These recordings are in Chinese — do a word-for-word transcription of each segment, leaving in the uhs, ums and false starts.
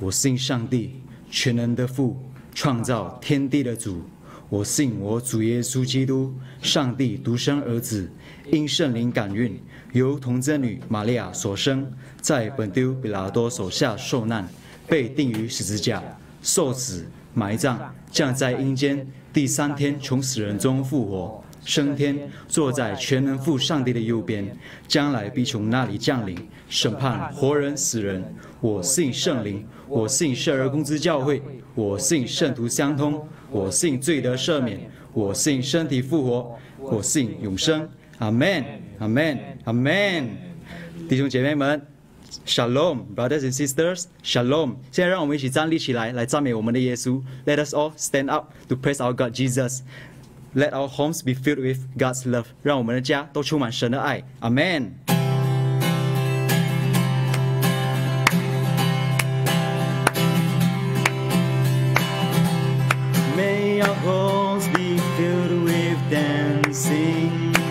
我信上帝，全能的父，创造天地的主。我信我主耶稣基督，上帝独生儿子，因圣灵感孕，由童贞女玛利亚所生，在本丢比拉多手下受难，被钉于十字架，受死，埋葬，降在阴间，第三天从死人中复活，升天，坐在全能父上帝的右边，将来必从那里降临，审判活人死人。我信圣灵，我信圣而公之教会，我信圣徒相通，我信罪得赦免，我信身体复活，我信永生。阿门，阿门，阿门。弟兄姐妹们 ，Shalom, brothers and sisters, Shalom。现在让我们一起站立起来，来赞美我们的耶稣。Let us all stand up to praise our God Jesus. Let our homes be filled with God's love. 让我们的家都充满神的爱。阿门。May our homes be filled with dancing.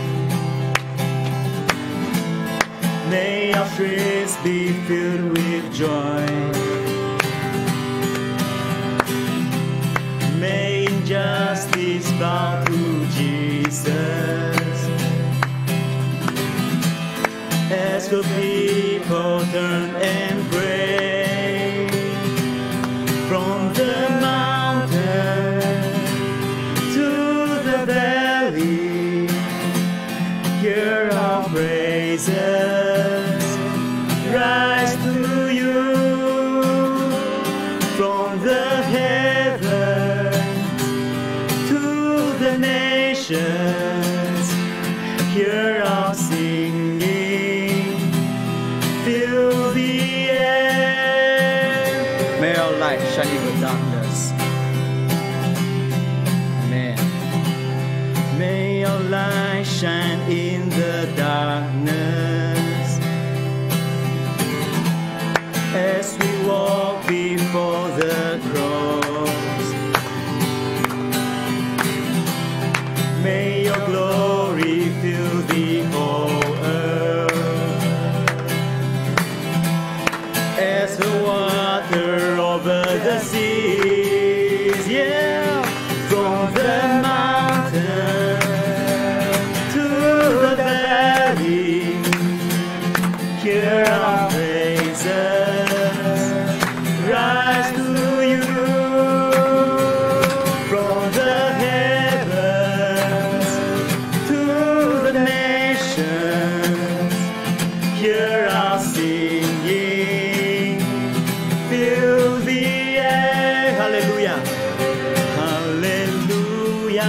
May our streets be filled with joy. May injustice bow to Jesus. As the people turn and pray from the mountain to the valley, hear our praises rise to you from the heavens to the nations. Hear our singing, fill the air. May our light shine in the darkness. Amen. May our light shine in the darkness as we walk before the cross. May your glory fill the whole earth as the water over the seas. Yeah, from the mountain to the valley, hear our praises rise to you from the heavens to the nations. Hear our singing, fill the air. Hallelujah, hallelujah,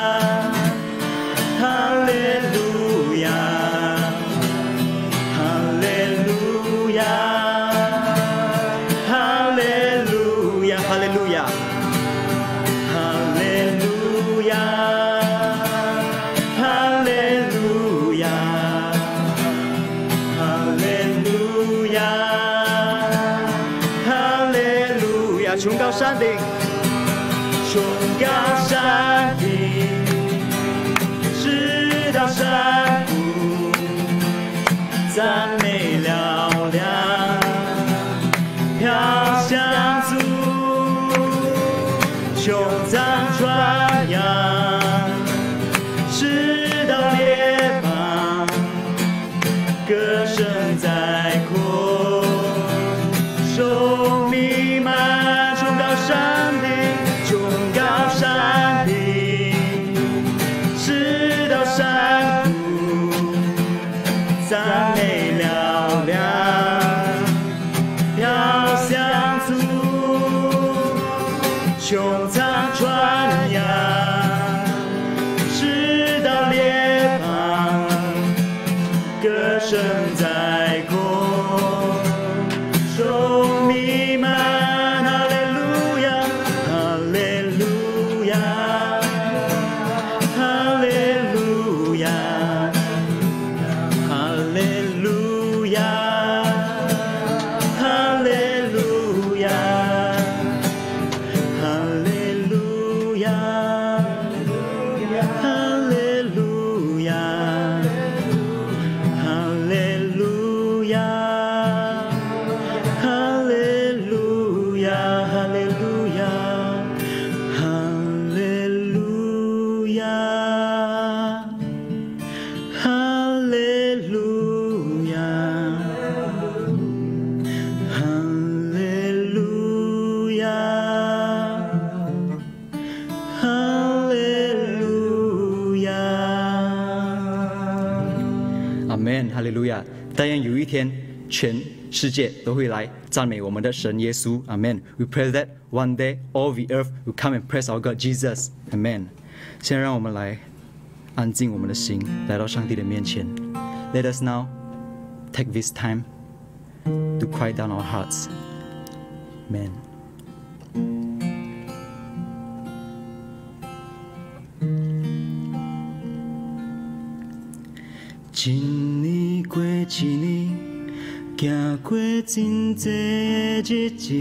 hallelujah, hallelujah, hallelujah, hallelujah, hallelujah, hallelujah, hallelujah, hallelujah。崇高山顶，崇高山顶，直到山谷，赞美嘹亮，飘向祖，胸膛传扬，直到列邦，歌声在扩，手弥漫，崇高山顶，崇高山顶，直到山谷，赞美嘹亮，飘向祖，胸膛传扬，直到列邦，歌声在扩，手弥漫。哈利路亚，哈利路亚，哈利路亚，哈利路亚，哈利路亚，哈利天，全世界都会来赞美我们的神耶稣。Amen. We pray that one day all the earth will come and praise our God Jesus. Amen. 现在让我们来安静我们的心，来到上帝的面前。Let us now take this time to quiet down our hearts. Amen. 一年过一年，行过真多的日子，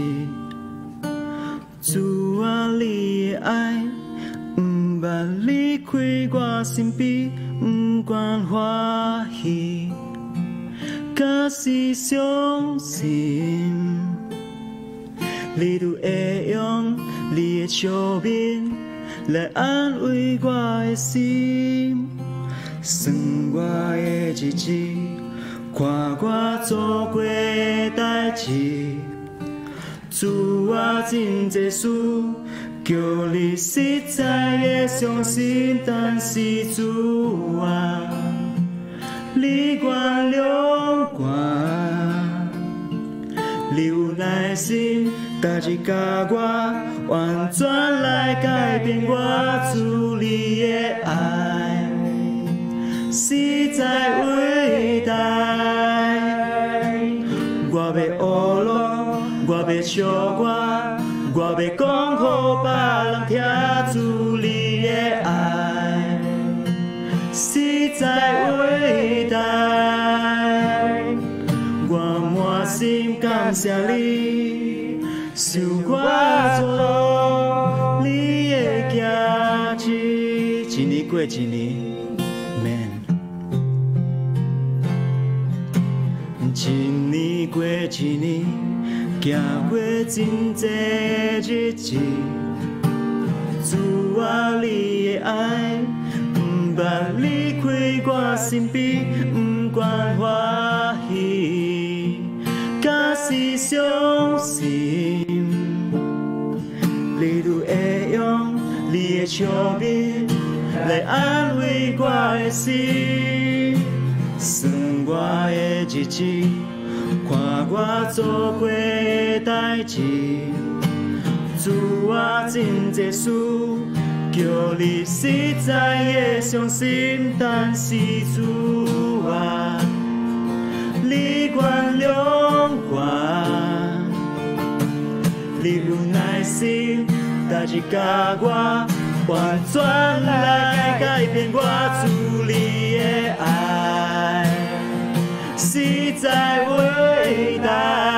主啊，你的爱不捌离开我身边，不管欢喜，假使伤心，你都会用你的笑面来安慰我的心。算我的日子，看我做过的代志，主啊，真多事，叫你实在的相信，但是主啊，你原谅我，你有耐心，家己教我，完全来改变我，主你的爱。实在伟大，我要学咯，我要唱歌，我要讲予别人听主你的爱，实在伟大，我满心感谢你，受我做你的家子，一年过一年。一年过一年，行过真多日子，主啊，你的爱不捌离开我身边，不管欢喜，假使伤心，你都会用你的笑面来安慰我的心。算我的日子，看我做过的代志，主啊，真多事，叫你实在的相信，但是主啊，你原谅我，你有耐心，代志教我，完全来改变我，主你的爱。实在伟大，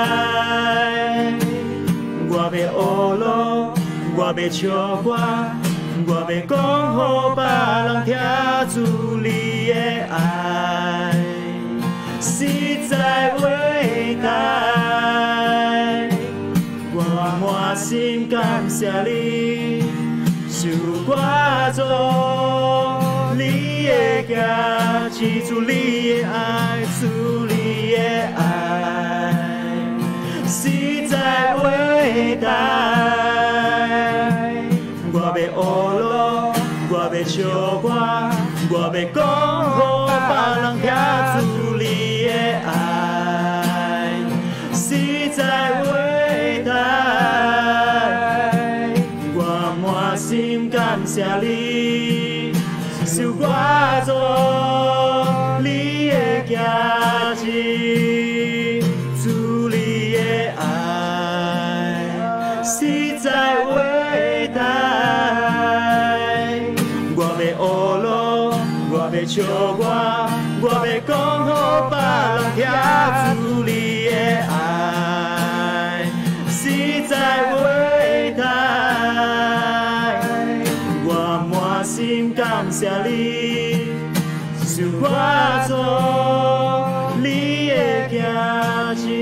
我要学咯，我要唱歌，我要讲予别人听主你的爱，实在伟大，我满心感谢你，受我做你的家，记住你的爱。主你的爱实在伟大，我要学咯，我要唱歌，我要讲予别人听主你的爱实在伟大，我满心感谢你，受我做你的家子，主你的爱实在伟大，我要学咯，我要唱歌，我要讲予别人听主你的爱实在伟大，我满心感谢你，受我做你的家子，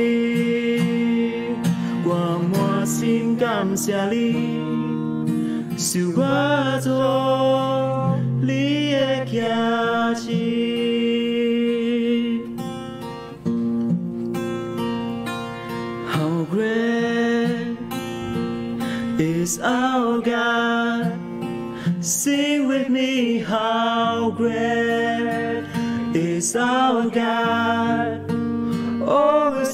我满心感谢你，受我做你的家子。How great is our God? Sing with me, how great is our God.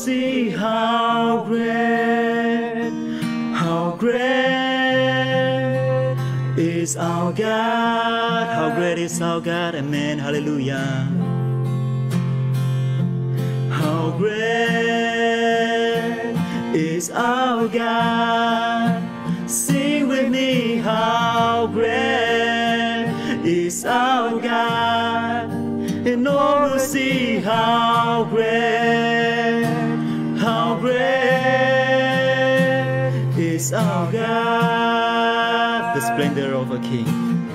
see how great, how great is our God. How great is our God. Amen. Hallelujah. How great is our God. Sing with me, how great is our God. And all will see how great, how great is our God. The splendor of a king.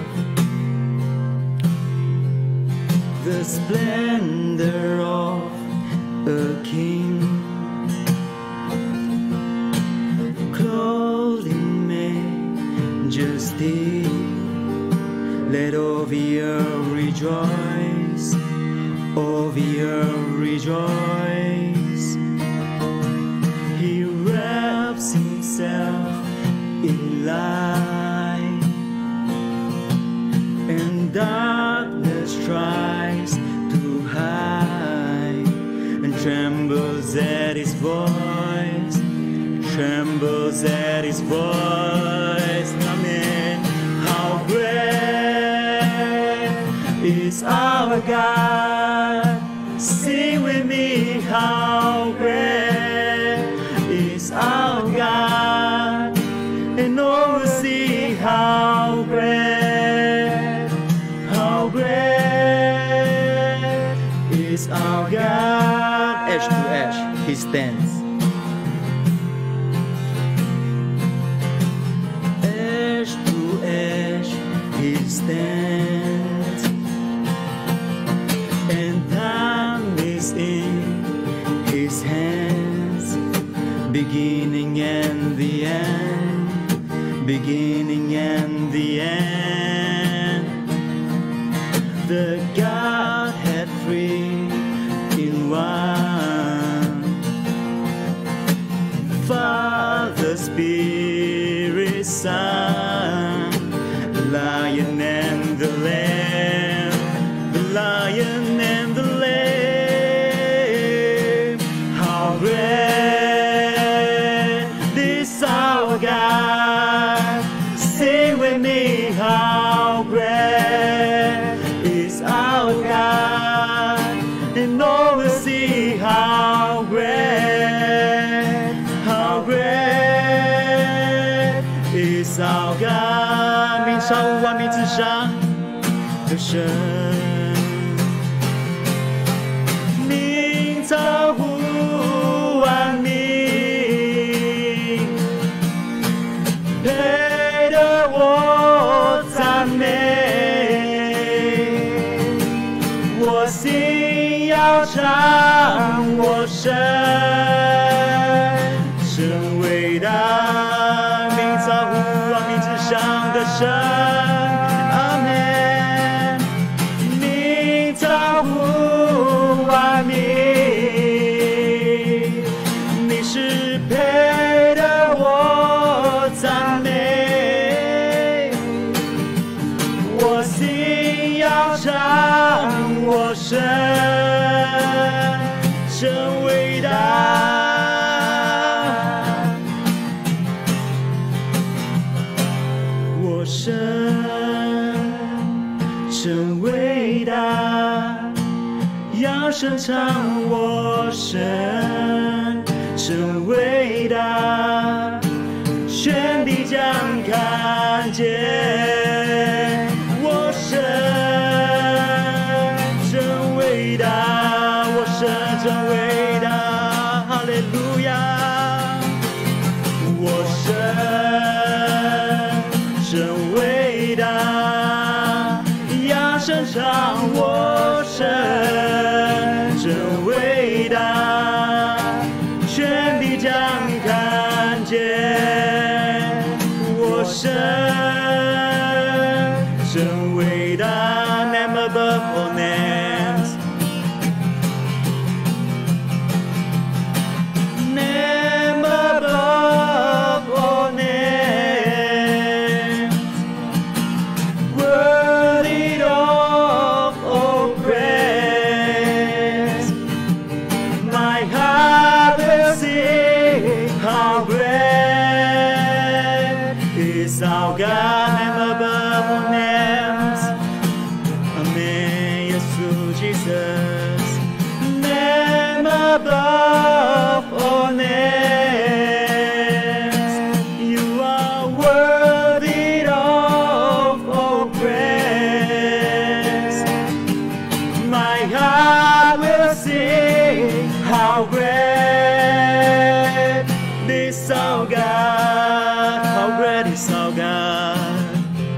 The splendor of a king, clothed in majesty. Let all the earth rejoice, all the earth rejoice. He wraps himself in light, and darkness tries to hide, and trembles at his voice, trembles at his voice. Amen. How great is our God. Sing with me, how great is our God. And all will see how great, how great is our God. Edge to edge, he stands. Edge to edge, he stands. And time is in his hands, beginning and the end, beginning and the end. The Godhead three in one, Father, Spirit, Son, Lion and the Lamb, the Lion and the Lamb. How great is our God. Sing with me, how great is our God. And all will see how great, how great is our God. 名超乎万名之上的神，名超乎万名，配得我赞美。我心要唱我神，神伟大，名超乎万名之上的神。阿门。名超乎万名，你是配得我赞美。我心要唱我神，神伟大。我神，神伟大，扬声唱我神，神伟大，全地将看见我神，真伟大，我神真伟大，哈利路亚，我神真伟大，扬声唱我神，真伟大，全地将看见我神，真伟大 ，name above all names， name above all names， worthy of all praise， my heart is our God, name above all names. Amen, Yesu Jesus, name above all names. You are worthy of all praise. My heart will sing how great is our God, how great is our God,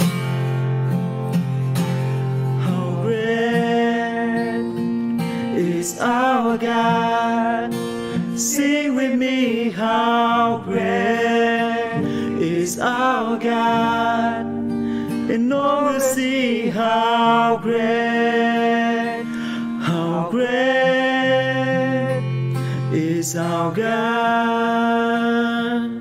how great is our God. Sing with me, how great is our God, and all will see how great, how great is our God.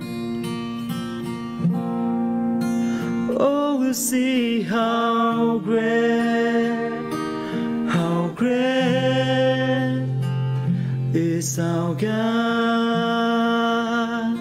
Oh, we'll see how great, how great is our God.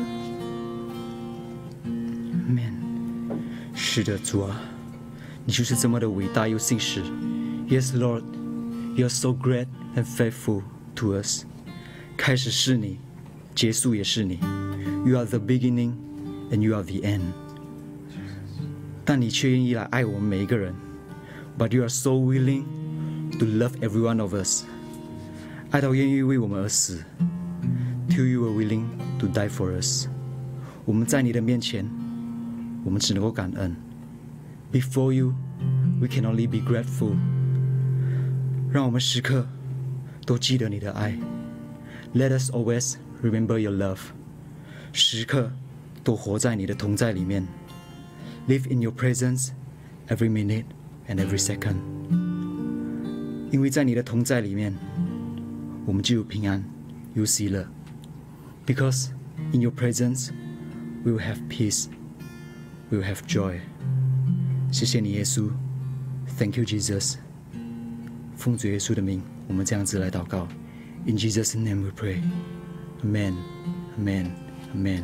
Amen。是的，主啊，你就是这么的伟大又信实。Yes, Lord, you are so great and faithful to us. 开始是你，结束也是你。You are the beginning and you are the end. 但你却愿意来爱我们每一个人。But you are so willing to love every one of us. 爱到愿意为我们而死。Till you were willing to die for us. 我们在你的面前，我们只能够感恩。Before you, we can only be grateful. 让我们时刻都记得你的爱。Let us always remember your love. 时刻都活在你的同在里面。Live in your presence every minute and every second. 因为在你的同在里面，我们就有平安，有喜乐。Because in your presence, we will have peace, we will have joy. 谢谢你，耶稣。Thank you, Jesus. 奉主耶稣的名，我们这样子来祷告。In Jesus' name we pray. Amen. Amen. Amen.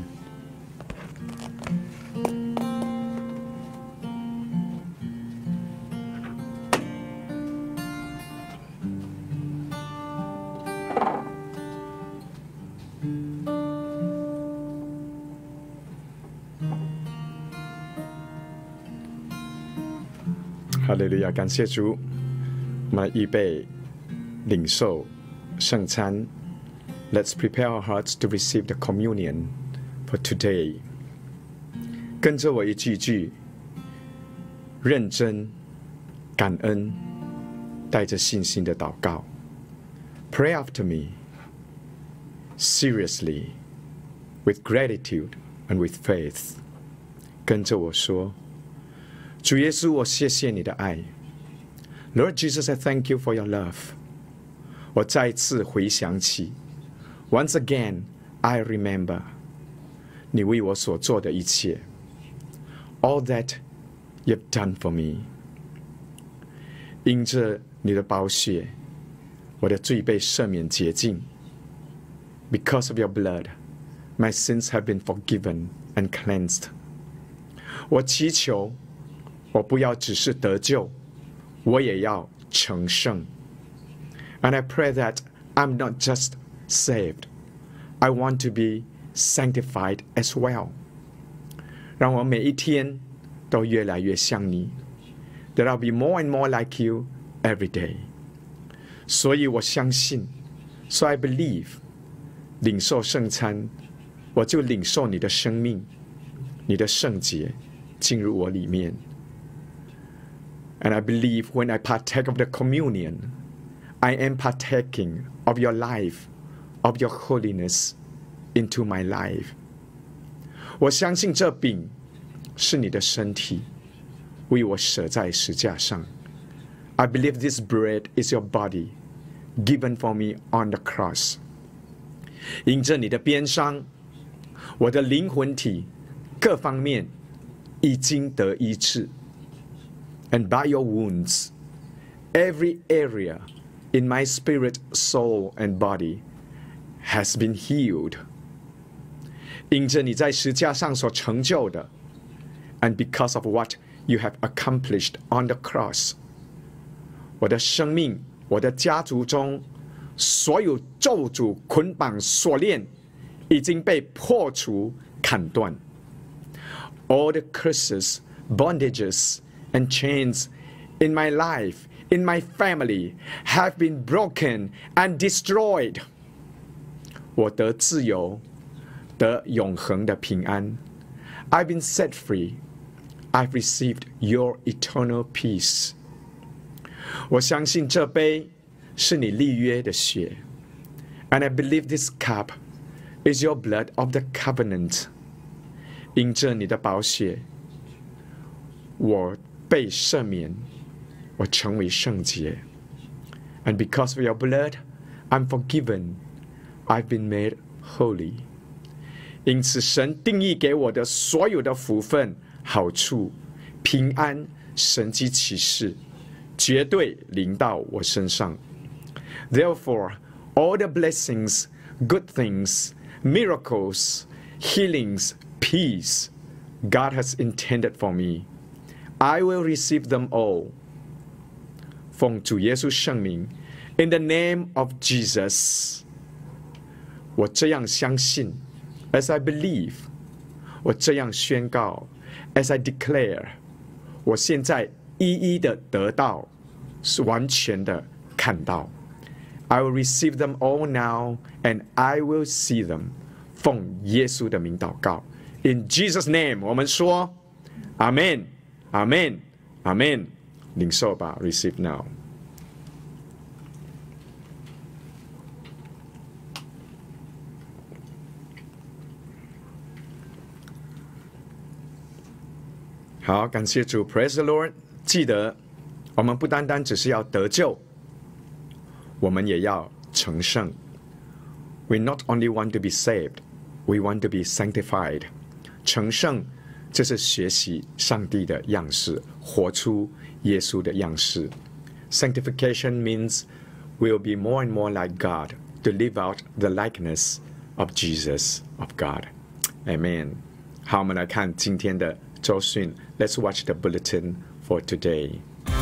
哈利路亚，感谢主，我们预备领受圣餐。Let's prepare our hearts to receive the communion for today. 跟着我一句句，认真、感恩，带着信心的祷告。Pray after me, seriously, with gratitude and with faith. 跟着我说。主耶稣，我谢谢你的爱。Lord Jesus, I thank you for your love. 我再次回想起 ，Once again, I remember 你为我所做的一切 ，all that you've done for me. 因着你的宝血，我的罪被赦免洁净。Because of your blood, my sins have been forgiven and cleansed. 我祈求。我不要只是得救，我也要成圣。And I pray that I'm not just saved, I want to be sanctified as well. 让我每一天都越来越像你。That I'll be more and more like you every day. 所以我相信 ，So I believe， 领受圣餐，我就领受你的生命，你的圣洁进入我里面。And I believe when I partake of the communion, I am partaking of your life, of your holiness into my life. 我相信这饼是你的身体，为我舍在十架上。I believe this bread is your body, given for me on the cross. 因着你的鞭伤，我的灵魂体各方面已经得医治。And by your wounds, every area in my spirit, soul, and body has been healed. 因着你在十架上所成就的 and because of what you have accomplished on the cross. 我的生命，我的家族中所有咒诅、捆绑、锁链已经被破除、砍断。All the curses, bondages, and chains in my life, in my family, have been broken and destroyed. 我得自由，得永恒的平安。I've been set free. I've received your eternal peace. 我相信这杯是你立约的血 ，and I believe this cup is your blood of the covenant. 因着你的宝血，我被赦免，我成为圣洁。And because of your blood, I'm forgiven. I've been made holy. 因此，神定义给我的所有的福分、好处、平安、神迹奇事，绝对临到我身上。Therefore, all the blessings, good things, miracles, healings, peace God has intended for me, I will receive them all. 奉主耶稣圣名 ，in the name of Jesus， 我这样相信 ，as I believe， 我这样宣告 ，as I declare， 我现在一一的得到，是完全的看到。I will receive them all now, and I will see them. 奉耶稣的名祷告 ，In Jesus' name， 我们说 ，Amen, Amen, Amen。领受吧 ，Receive now。好，感谢主 ，Praise the Lord。记得，我们不单单只是要得救。我们也要成圣。We not only want to be saved, we want to be sanctified. 成圣，这是学习上帝的样式，活出耶稣的样式。Sanctification means we'll be more and more like God to live out the likeness of Jesus, of God. Amen. 好，我们来看今天的周讯。Let's watch the bulletin for today.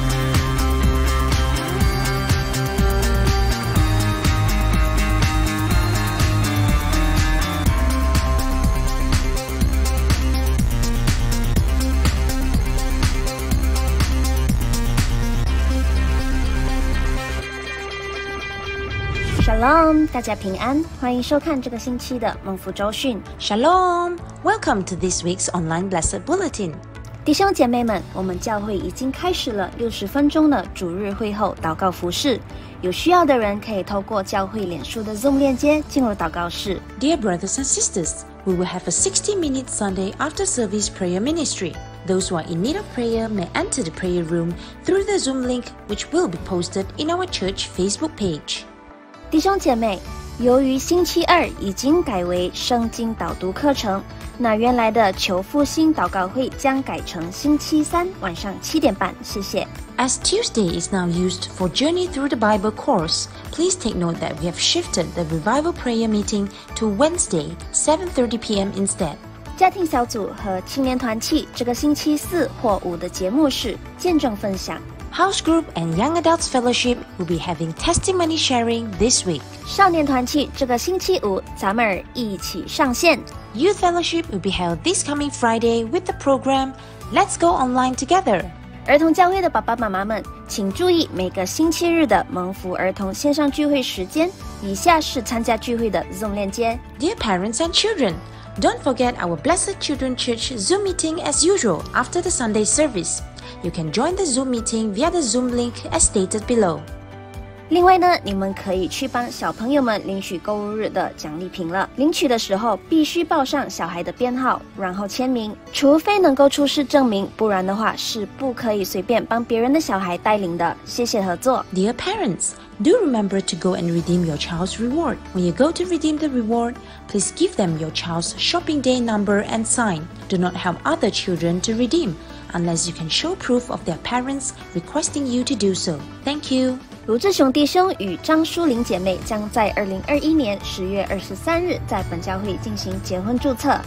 Shalom， 大家平安，欢迎收看这个星期的蒙福周讯。 Shalom! Welcome to this week's online Blessed Bulletin. 弟兄姐妹们，我们教会已经开始了六十分钟的主日会后祷告服事，有需要的人可以透过教会脸书的 Zoom 链接进入祷告室。 Dear brothers and sisters, we will have a sixty-minute Sunday after service prayer ministry. Those who are in need of prayer may enter the prayer room through the Zoom link, which will be posted in our church Facebook page. 弟兄姐妹，由于星期二已经改为圣经导读课程，那原来的求复兴祷告会将改成星期三晚上七点半。谢谢。 As Tuesday is now used for Journey Through the Bible course, please take note that we have shifted the revival prayer meeting to Wednesday, seven thirty p m instead. 家庭小组和青年团契这个星期四或五的节目是见证分享。 House Group and Young Adults Fellowship will be having testimony sharing this week. 少年团契这个星期五，咱们一起上线。 Youth Fellowship will be held this coming Friday with the program Let's Go Online Together. 儿童教会的爸爸妈妈们，请注意每个星期日的蒙福儿童线上聚会时间。以下是参加聚会的 Zoom 链接。 Dear parents and children, don't forget our Blessed Children Church Zoom meeting as usual after the Sunday service. You can join the Zoom meeting via the Zoom link as stated below. 另外呢，你们可以去帮小朋友们领取购物日的奖励品了。领取的时候必须报上小孩的编号，然后签名，除非能够出示证明，不然的话是不可以随便帮别人的小孩带领的。谢谢合作。 Dear parents, do remember to go and redeem your child's reward. When you go to redeem the reward, please give them your child's shopping day number and sign. Do not help other children to redeem, unless you can show proof of their parents requesting you to do so. Thank you. 卢志雄弟兄与张淑玲姐妹将在二零二一年十月二十三日在本教会进行结婚注册。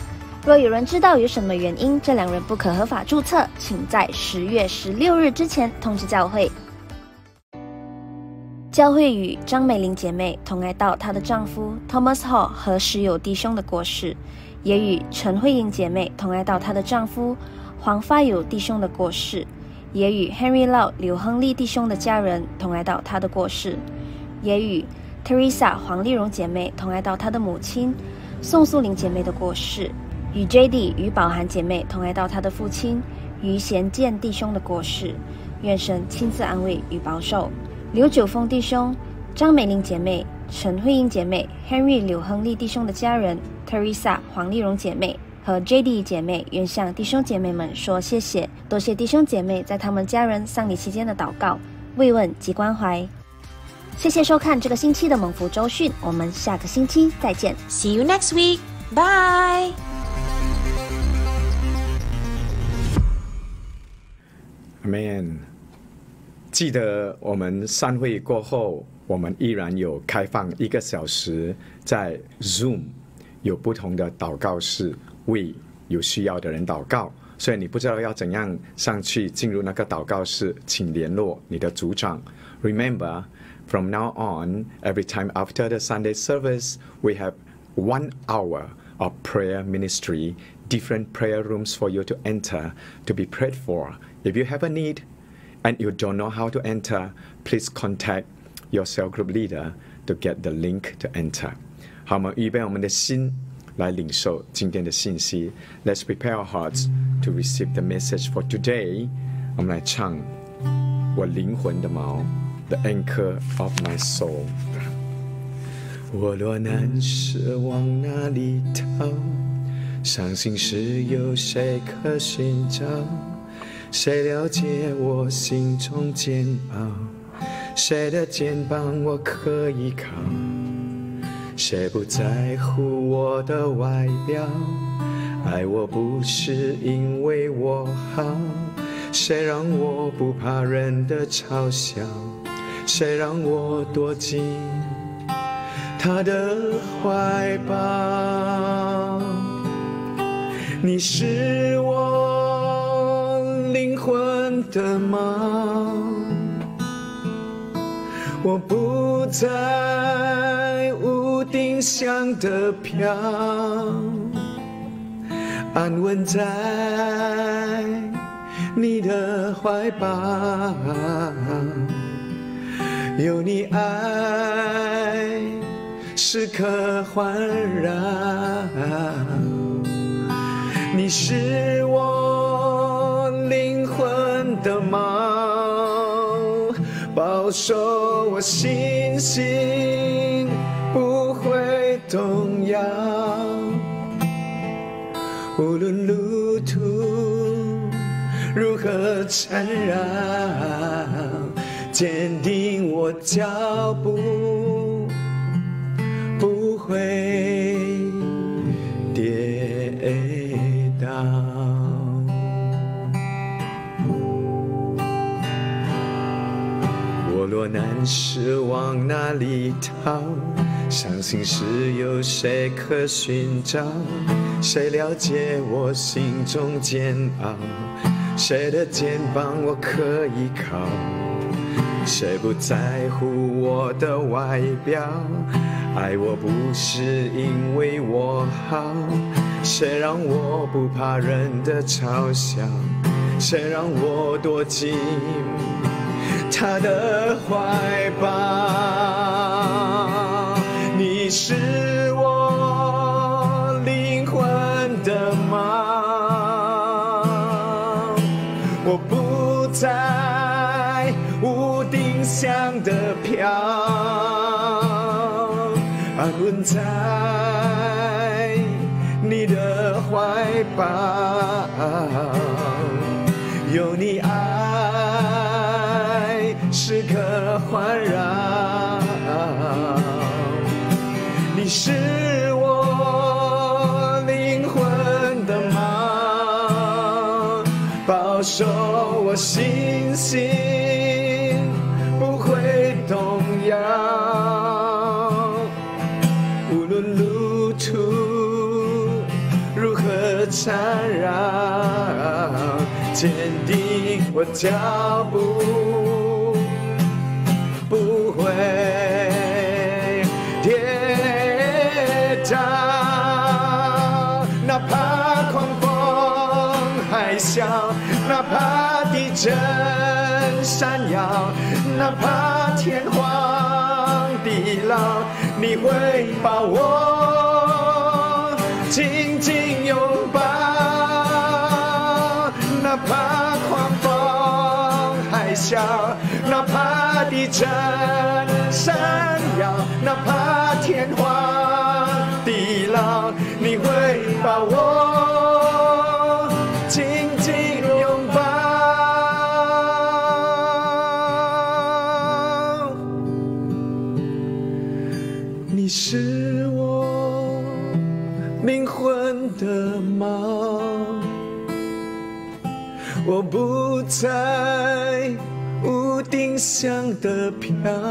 若有人知道有什么原因这两人不可合法注册，请在十月十六日之前通知教会。教会与张美玲姐妹同哀悼她的丈夫 Thomas Hall 和石友弟兄的过世，也与陈慧英姐妹同哀悼她的丈夫黄发友弟兄的过世，也与 Henry Lau 刘亨利弟兄的家人同哀悼他的过世，也与 Teresa 黄丽蓉姐妹同哀悼她的母亲宋素玲姐妹的过世，与 J D 与宝涵姐妹同哀悼她的父亲于贤健弟兄的过世，愿神亲自安慰与保守。刘九峰弟兄、张美玲姐妹、陈慧英姐妹、Henry 刘亨利弟兄的家人、Teresa 黄丽蓉姐妹和 J D 姐妹，愿向弟兄姐妹们说谢谢，多谢弟兄姐妹在他们家人丧礼期间的祷告、慰问及关怀。谢谢收看这个星期的蒙福周讯，我们下个星期再见。 See you next week. Bye. Amen。记得我们散会过后，我们依然有开放一个小时，在 Zoom 有不同的祷告室，为有需要的人祷告。所以你不知道要怎样上去进入那个祷告室，请联络你的组长。Remember, from now on, every time after the Sunday service, we have one hour of prayer ministry, different prayer rooms for you to enter, to be prayed for. If you have a need and you don't know how to enter, please contact your cell group leader to get the link to enter. 好，我们预备我们的心来领受今天的信息。Let's prepare our hearts to receive the message for today. 我们来唱我灵魂的锚 The anchor of my soul. 我若难舍往哪里逃？伤心时有谁可寻找？谁了解我心中煎熬？谁的肩膀我可依靠？谁不在乎我的外表？爱我不是因为我好，谁让我不怕人的嘲笑？谁让我躲进他的怀抱？你是我灵魂的锚，我不在屋顶上的飘，安稳在你的怀抱，有你爱时刻环绕，你是我灵魂的锚，保守我信心不会动摇，无论路途如何缠绕，坚定我脚步不会跌倒。我若难舍往哪里逃？伤心时有谁可寻找？谁了解我心中煎熬？谁的肩膀我可依靠？谁不在乎我的外表？爱我不是因为我好，谁让我不怕人的嘲笑？谁让我躲进他的怀抱？你是我灵魂的锚，我不在屋顶上的飘，安稳在你的怀抱，有你爱时刻环绕，你是我灵魂的锚，保守我信心不会动摇，无论路途如何缠绕，坚定我脚步，不会跌倒。哪怕狂风海啸，哪怕地震闪耀，哪怕天荒地老，你会把我紧紧拥抱。哪怕狂风海啸，哪怕地震闪耀，哪怕天荒地老，你会把我紧紧拥抱。你是我灵魂的锚，我不再无定向的飘，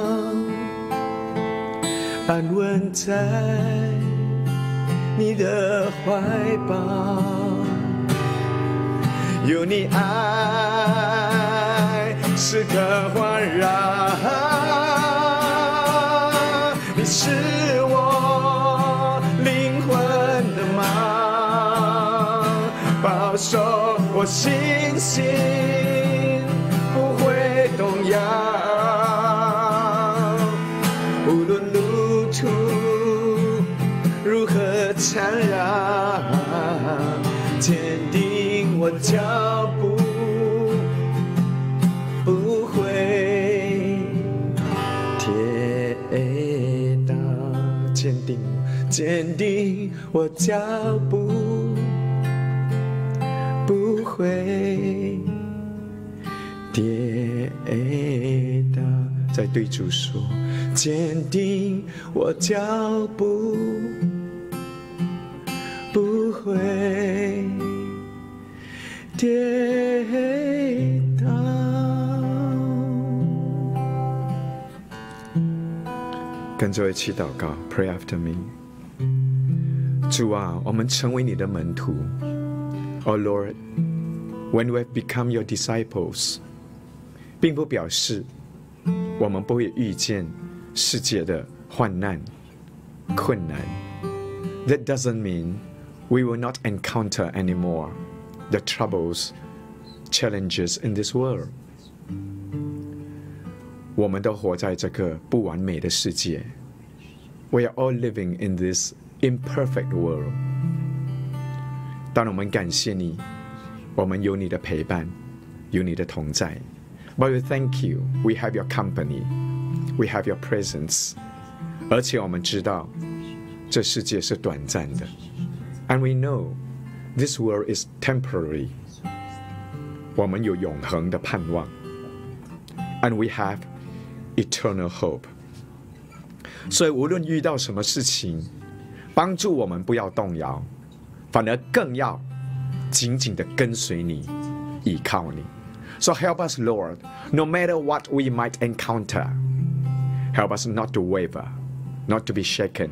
安稳在你的怀抱，有你爱时刻环绕，你是我灵魂的锚，保守我信心不会动摇，无论路途如何缠绕，坚定我脚步，不会跌倒。坚定，坚定我脚步，不会跌倒。再对主说，坚定我脚步，不会跌倒。跟着一起祷告 ，Pray after me。主啊，我们成为你的门徒。Oh Lord, when we have become your disciples， 并不表示我们不会遇见世界的患难、困难。That doesn't mean we will not encounter anymore the troubles, challenges in this world. 我们都活在这个不完美的世界。We are all living in this imperfect world. 但我们感谢你，我们有你的陪伴，有你的同在。But we thank you, we have your company, we have your presence. 而且我们知道，这世界是短暂的。And we know this world is temporary. 我们有永恒的盼望。And we have eternal hope. 所以无论遇到什么事情，帮助我们不要动摇，反而更要紧紧地跟随你，依靠你。So help us, Lord, no matter what we might encounter. Help us not to waver, not to be shaken,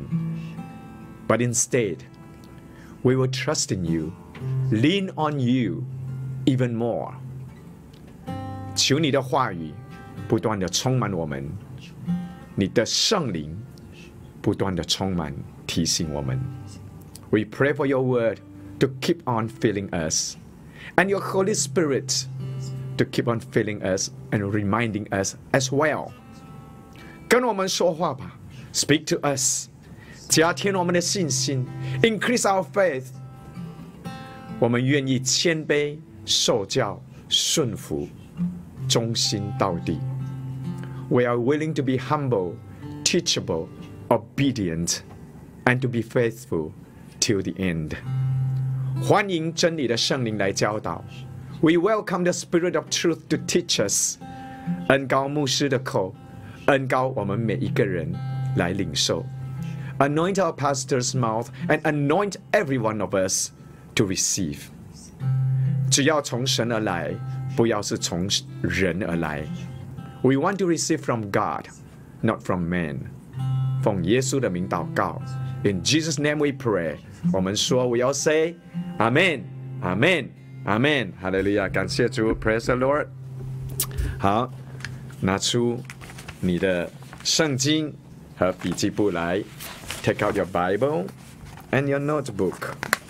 but instead, we will trust in you, lean on you even more. 求你的话语不断地充满我们，你的圣灵不断地充满提醒我们。We pray for your word to keep on filling us, and your Holy Spirit to keep on filling us and reminding us as well. 跟我们说话吧 ，Speak to us， 加添我们的信心 ，Increase our faith。我们愿意谦卑、受教、顺服、忠心到底。We are willing to be humble, teachable, obedient, and to be faithful till the end. 欢迎真理的圣灵来教导。We welcome the Spirit of truth to teach us. 恩膏牧师的口，恩膏我们每一个人来领受。Anoint our pastor's mouth and anoint every one of us to receive. 只要从神而来，不要是从人而来。We want to receive from God, not from man. 奉耶稣的名祷告。In Jesus' name we pray. 我们说 we all say Amen Amen Amen 哈利路亚，感谢主 Praise the Lord。 好，拿出你的圣经和笔记簿来 Take out your Bible and your notebook。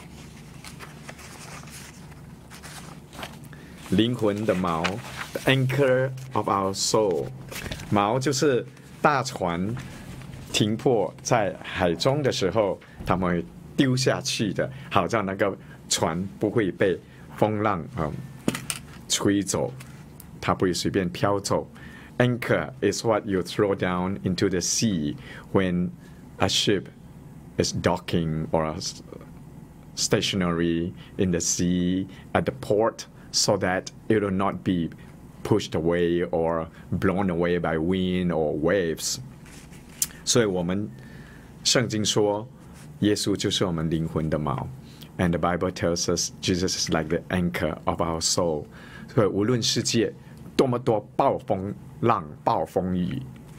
灵魂的锚 The anchor of our soul。 锚就是大船停泊在海中的时候，他们会丢下去的，好让那个船不会被风浪啊、嗯、吹走，它不会随便飘走。Anchor is what you throw down into the sea when a ship is docking or stationary in the sea at the port, so that it will not be pushed away or blown away by wind or waves. 所以我们圣经说，耶稣就是我们灵魂的锚。And the Bible tells us Jesus is like the anchor of our soul. 所以无论世界多么多暴风浪、暴风雨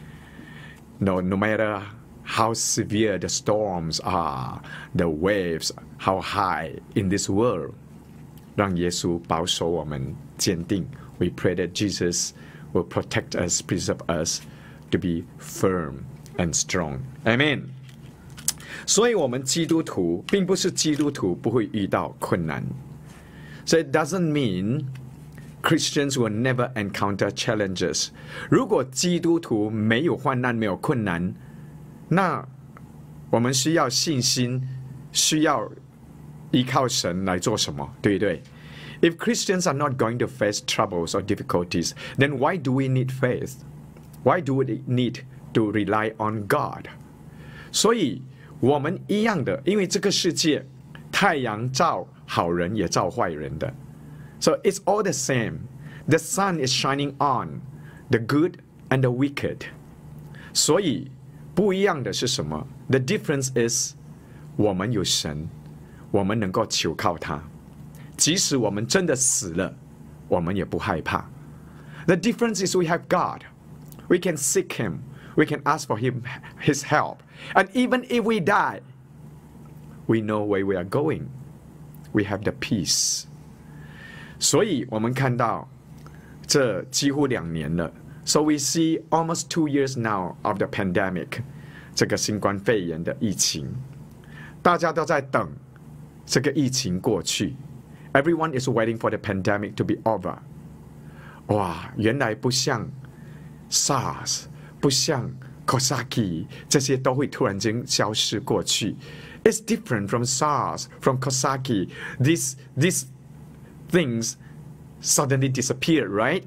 no, no matter how severe the storms are, the waves, how high in this world, 让耶稣保守我们坚定。We pray that Jesus will protect us, preserve us to be firm and strong. Amen. 所以我们基督徒并不是基督徒不会遇到困难。So it doesn't mean Christians will never encounter challenges. 如果基督徒没有患难、没有困难，那我们需要信心，需要依靠神来做什么？对不对？ If Christians are not going to face troubles or difficulties, then why do we need faith? Why do we need to rely on God? 所以我们一样的，因为这个世界太阳照好人也照坏人的。So it's all the same. The sun is shining on the good and the wicked. 所以不一样的是什么？ The difference is 我们有神，我们能够求靠他。即使我们真的死了，我们也不害怕。The difference is we have God. We can seek Him. We can ask for Him, His help. And even if we die, we know where we are going. We have the peace. 所以我们看到这几乎两年了。So we see almost two years now of the pandemic. 这个新冠肺炎的疫情，大家都在等这个疫情过去。Everyone is waiting for the pandemic to be over. 哇，原来不像 SARS， 不像 Kawasaki 这些都会突然间消失过去。It's different from SARS, from Kawasaki. These these things suddenly disappeared, right?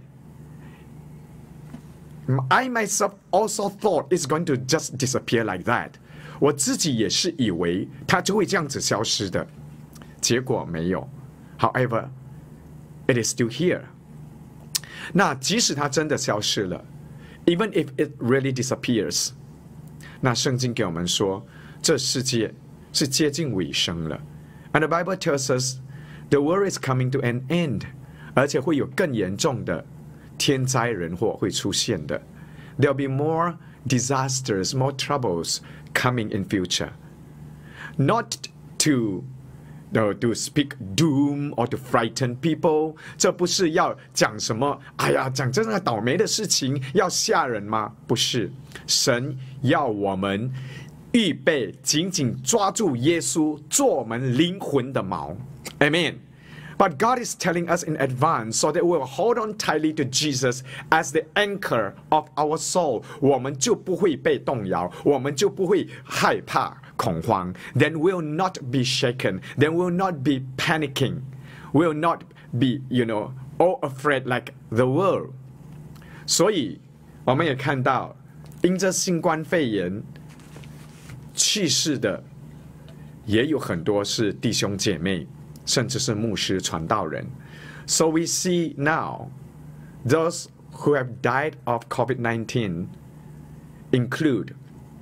I myself also thought it's going to just disappear like that. 我自己也是以为它就会这样子消失的，结果没有。However, it is still here. 那即使它真的消失了 ，even if it really disappears， 那圣经给我们说，这世界是接近尾声了。And the Bible tells us the world is coming to an end， 而且会有更严重的天灾人祸会出现的。There'll be more disasters, more troubles coming in future. Not to No, to speak doom or to frighten people. 这不是要讲什么，哎呀，讲这个倒霉的事情要吓人吗？不是，神要我们预备紧紧抓住耶稣，做我们灵魂的锚。Amen. But God is telling us in advance so that we will hold on tightly to Jesus as the anchor of our soul. 我们就不会被动摇，我们就不会害怕恐慌。Then we'll not be shaken. Then we'll not be panicking. We'll not be, you know, all afraid like the world. 所以我们也看到，因着新冠肺炎去世的也有很多是弟兄姐妹。甚至是牧师传道人。So we see now those who have died of COVID nineteen include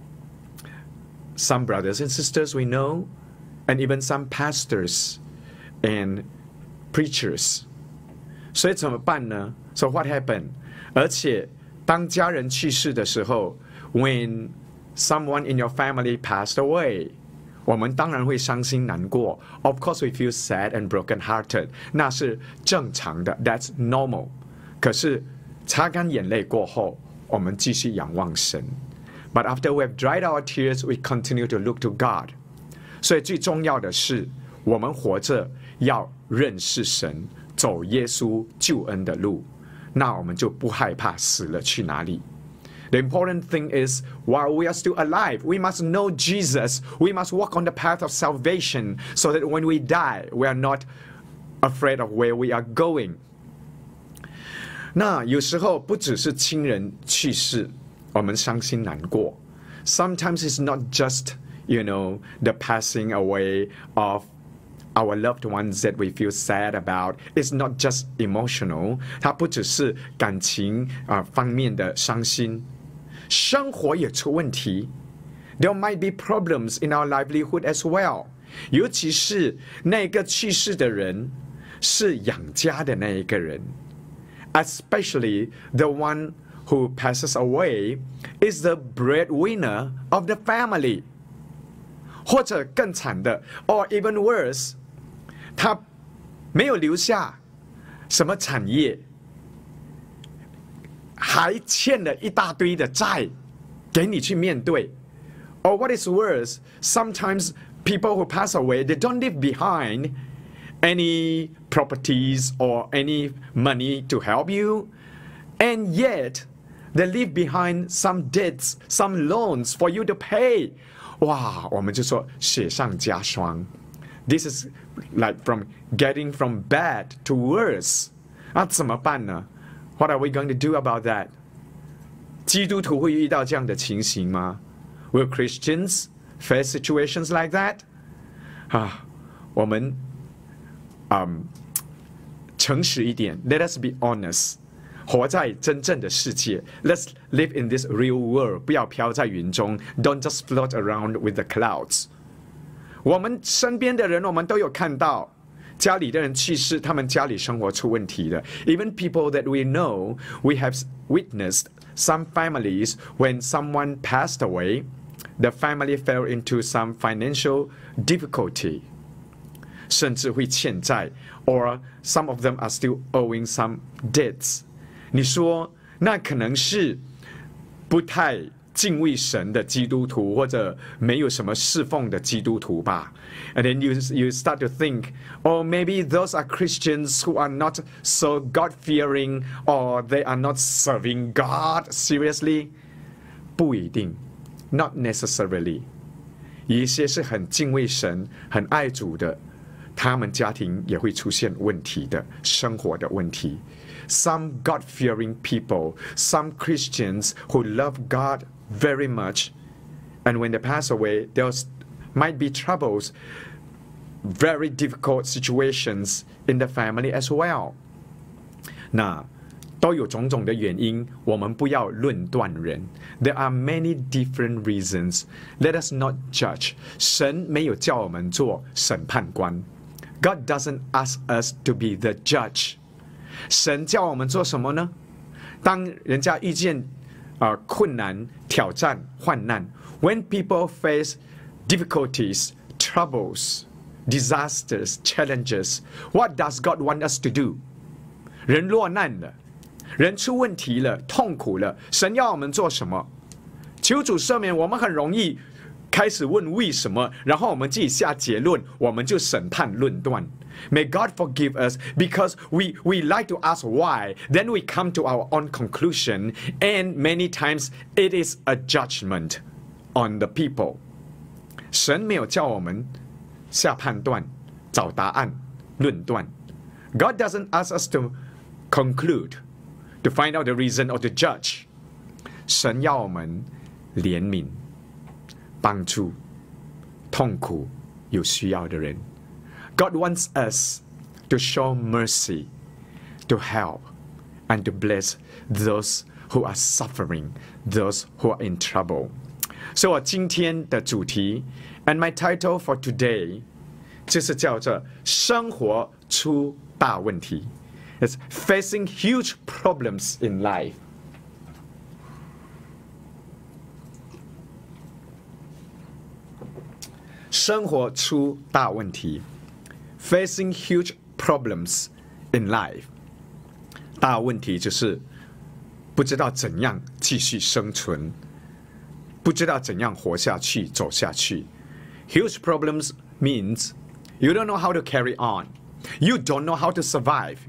some brothers and sisters we know, and even some pastors and preachers. 所以怎么办呢？ So what happened? 而且当家人去世的时候 when someone in your family passed away, 我们当然会伤心难过。Of course, we feel sad and broken-hearted. 那是正常的 ，That's normal. 可是擦干眼泪过后，我们继续仰望神。But after we have dried our tears, we continue to look to God. 所以最重要的是，我们活着要认识神，走耶稣救恩的路，那我们就不害怕死了去哪里。The important thing is, while we are still alive, we must know Jesus. We must walk on the path of salvation so that when we die, we are not afraid of where we are going. 那有时候不只是亲人去世，我们伤心难过。Sometimes it's not just, you know, the passing away of our loved ones that we feel sad about. It's not just emotional. 它不只是感情啊、呃、方面的伤心。生活也出问题 ，There might be problems in our livelihood as well。尤其是那个去世的人是养家的那一个人 ，especially the one who passes away is the breadwinner of the family。或者更惨的 ，or even worse， 他没有留下什么产业。还欠了一大堆的债给你去面对 Or what is worse, sometimes people who pass away, they don't leave behind any properties or any money to help you, and yet they leave behind some debts, some loans for you to pay. 哇，我们就说雪上加霜。This is like from getting from bad to worse. 那怎么办呢？What are we going to do about that? 基督徒会遇到这样的情形吗 ？Will Christians face situations like that? 啊，我们，嗯，诚实一点 ，Let us be honest. 活在真正的世界 ，Let's live in this real world. 不要飘在云中 ，Don't just float around with the clouds. 我们身边的人，我们都有看到。家里的人去世，他们家里生活出问题的。Even people that we know, we have witnessed some families when someone passed away, the family fell into some financial difficulty. 甚至会欠债 or some of them are still owing some debts. 你说那可能是不太敬畏神的基督徒，或者没有什么侍奉的基督徒吧。And then you you start to think, or maybe those are Christians who are not so God-fearing, or they are not serving God seriously. 不一定 ，not necessarily. 有一些是很敬畏神、很爱主的，他们家庭也会出现问题的，生活的问题。Some God-fearing people, some Christians who love God very much, and when they pass away, there might be troubles, very difficult situations in the family as well. 那都有种种的原因，我们不要论断人。There are many different reasons. Let us not judge. 神没有叫我们做审判官。God doesn't ask us to be the judge. 神叫我们做什么呢？当人家遇见呃困难、挑战、患难 ，When people face difficulties, troubles, disasters, challenges, what does God want us to do? 人落难了，人出问题了，痛苦了，神要我们做什么？求主赦免，我们很容易开始问为什么，然后我们自己下结论，我们就审判论断。May God forgive us because we, we like to ask why, then we come to our own conclusion, and many times it is a judgment on the people. 神没有叫我们下判断、找答案、论断。God doesn't ask us to conclude, to find out the reason or to judge. 神要我们怜悯、帮助痛苦有需要的人。God wants us to show mercy, to help, and to bless those who are suffering, those who are in trouble. 所以我今天的主题 and my title for today 就是叫做生活出大问题。It's facing huge problems in life. 生活出大问题 ，facing huge problems in life。大问题就是不知道怎样继续生存，不知道怎样活下去、走下去。Huge problems means you don't know how to carry on, you don't know how to survive,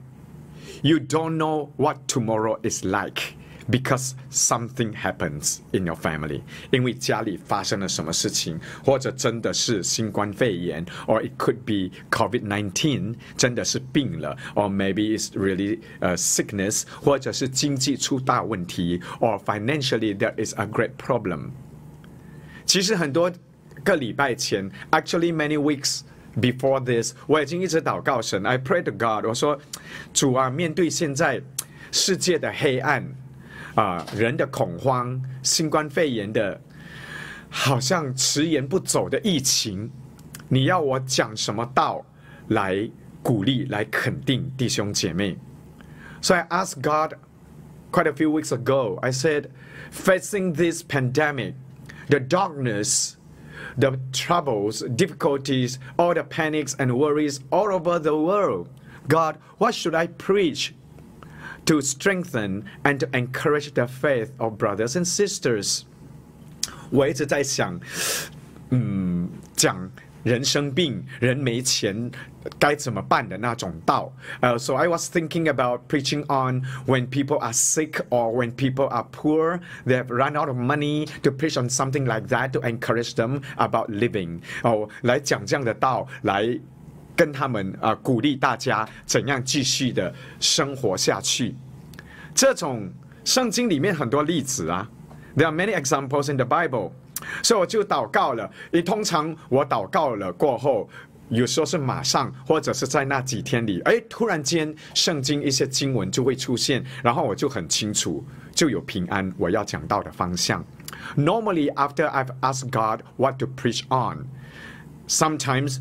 you don't know what tomorrow is like. Because something happens in your family， 因为家里发生了什么事情，或者真的是新冠肺炎 ，or it could be COVID nineteen， 真的是病了 ，or maybe it's really a sickness， 或者是经济出大问题 ，or financially there is a great problem。其实很多个礼拜前 ，actually many weeks before this， 我已经一直祷告神 ，I pray to God， 我说主啊，面对现在世界的黑暗。啊、呃，人的恐慌，新冠肺炎的，好像迟延不走的疫情，你要我讲什么道来鼓励、来肯定弟兄姐妹？ So I asked God quite a few weeks ago. I said, facing this pandemic, the darkness, the troubles, difficulties, all the panics and worries all over the world, God, what should I preach?To strengthen and to encourage the faith of brothers and sisters， 我一直在想，嗯，讲人生病、人没钱该怎么办的那种道。呃、uh, ，So I was thinking about preaching on when people are sick or when people are poor, they have run out of money to preach on something like that to encourage them about living。哦，来讲这样的道来。跟他们啊、呃，鼓励大家怎样继续的生活下去。这种圣经里面很多例子啊 ，There are many examples in the Bible， 所以我就祷告了。也通常我祷告了过后，有时候是马上，或者是在那几天里，哎，突然间圣经一些经文就会出现，然后我就很清楚，就有平安我要讲到的方向。Normally, after I've asked God what to preach on, sometimes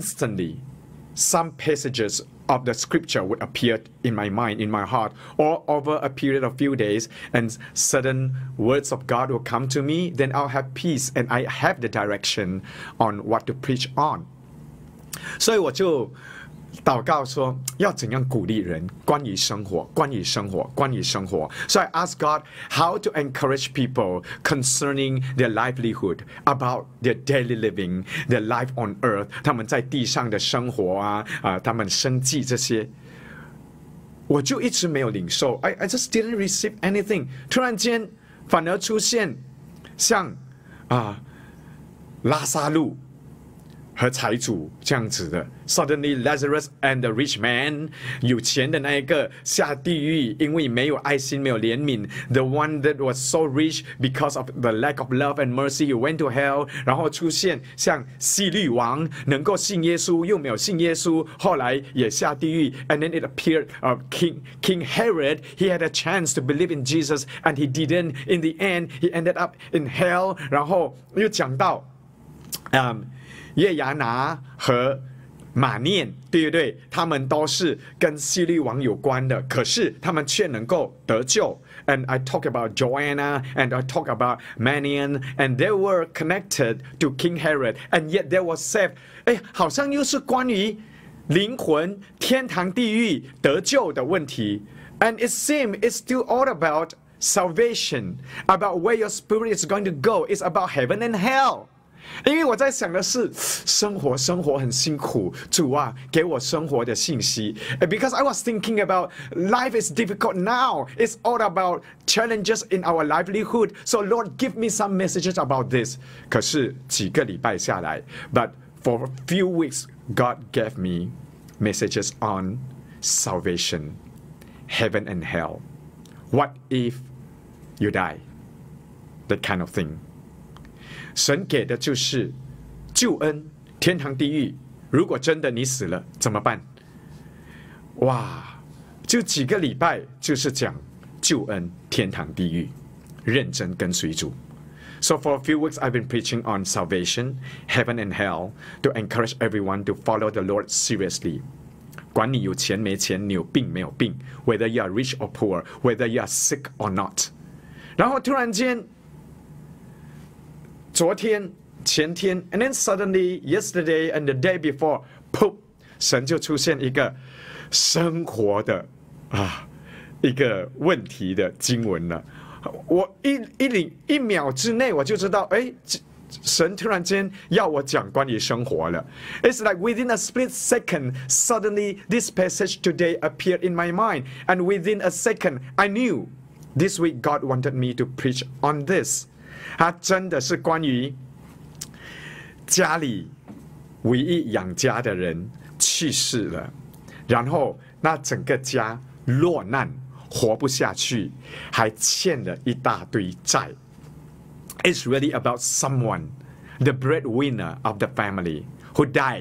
instantly.Some passages of the scripture would appear in my mind, in my heart, or over a period of few days, and certain words of God will come to me, then I'll have peace and I have the direction on what to preach on. 所以我就祷告说要怎样鼓励人关于生活关于生活关于生活 So I asked God how to encourage people concerning their livelihood, about their daily living, their life on earth, 他们在地上的生活啊、呃、他们生计这些我就一直没有领受 I, I just didn't receive anything 突然间反而出现像啊、呃、拉撒路和财主这样子的 Suddenly Lazarus and the rich man 有钱的那一个下地狱因为没有爱心没有怜悯 The one that was so rich because of the lack of love and mercy he went to hell 然后出现像希律王能够信耶稣又没有信耶稣后来也下地狱 And then it appeared of King, King Herod he had a chance to believe in Jesus and he didn't In the end he ended up in hell 然后又讲到嗯叶亚拿和马念对不对他们都是跟希律王有关的可是他们却能够得救 And I talk about Joanna and I talk about Manian and they were connected to King Herod and yet they were saved 哎好像又是关于灵魂天堂地狱得救的问题 And it seems it's still all about salvation about where your spirit is going to go It's about heaven and hell因为我在想的是生活生活很辛苦主啊给我生活的信息 Because I was thinking about life is difficult now It's all about challenges in our livelihood So Lord give me some messages about this 可是几个礼拜下来 But for a few weeks God gave me messages on salvation Heaven and hell What if you die That kind of thing神给的就是救恩天堂地狱如果真的你死了怎么办哇就几个礼拜就是讲救恩天堂地狱认真跟随主 So for a few weeks I've been preaching on salvation heaven and hell to encourage everyone to follow the Lord seriously 管你有钱没钱你有病没有病 whether you are rich or poor whether you are sick or not 然后突然间昨天前天 and then suddenly yesterday and the day before, poof, 神就出现一个生活的啊一个问题的经文了。我一一领一秒之内我就知道，哎，神突然间要我讲关于生活了。It's like within a split second, suddenly this passage today appeared in my mind, and within a second, I knew this week God wanted me to preach on this. 它真的是关于家里唯一养家的人去世了，然后那整个家落难，活不下去，还欠了一大堆债。It's really about someone, the breadwinner of the family, who died.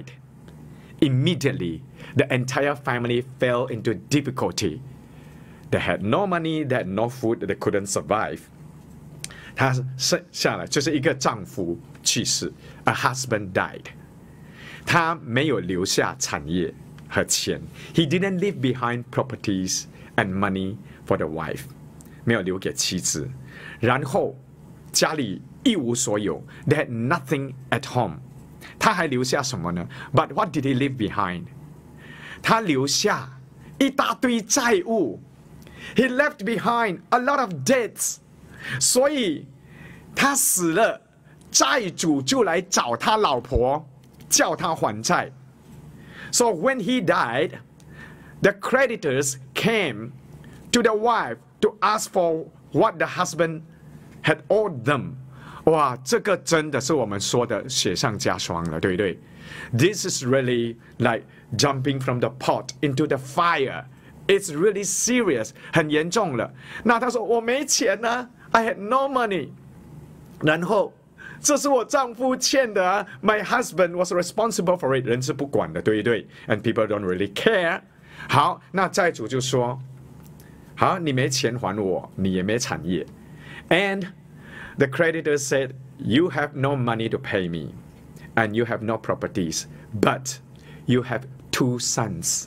Immediately, the entire family fell into difficulty. They had no money, they had no food, they couldn't survive. 他生下来就是一个丈夫去世 ，a husband died. 他没有留下产业和钱 ，he didn't leave behind properties and money for the wife. 没有留给妻子，然后家里一无所有 ，they had nothing at home. 他还留下什么呢 ？But what did he leave behind? 他留下一大堆债务 ，he left behind a lot of debts. 所以他死了，债主就来找他老婆，叫他还债。So when he died, the creditors came to the wife to ask for what the husband had owed them. 哇，这个真的是我们说的雪上加霜了，对不对 ？This is really like jumping from the pot into the fire. It's really serious， 很严重了。那他说我没钱呢 ，I had no money。然后这是我丈夫欠的啊 ，My husband was responsible for it。人是不管的，对不对 ？And people don't really care。好，那债主就说，好，你没钱还我，你也没产业。And the creditor said, "You have no money to pay me, and you have no properties, but you have two sons.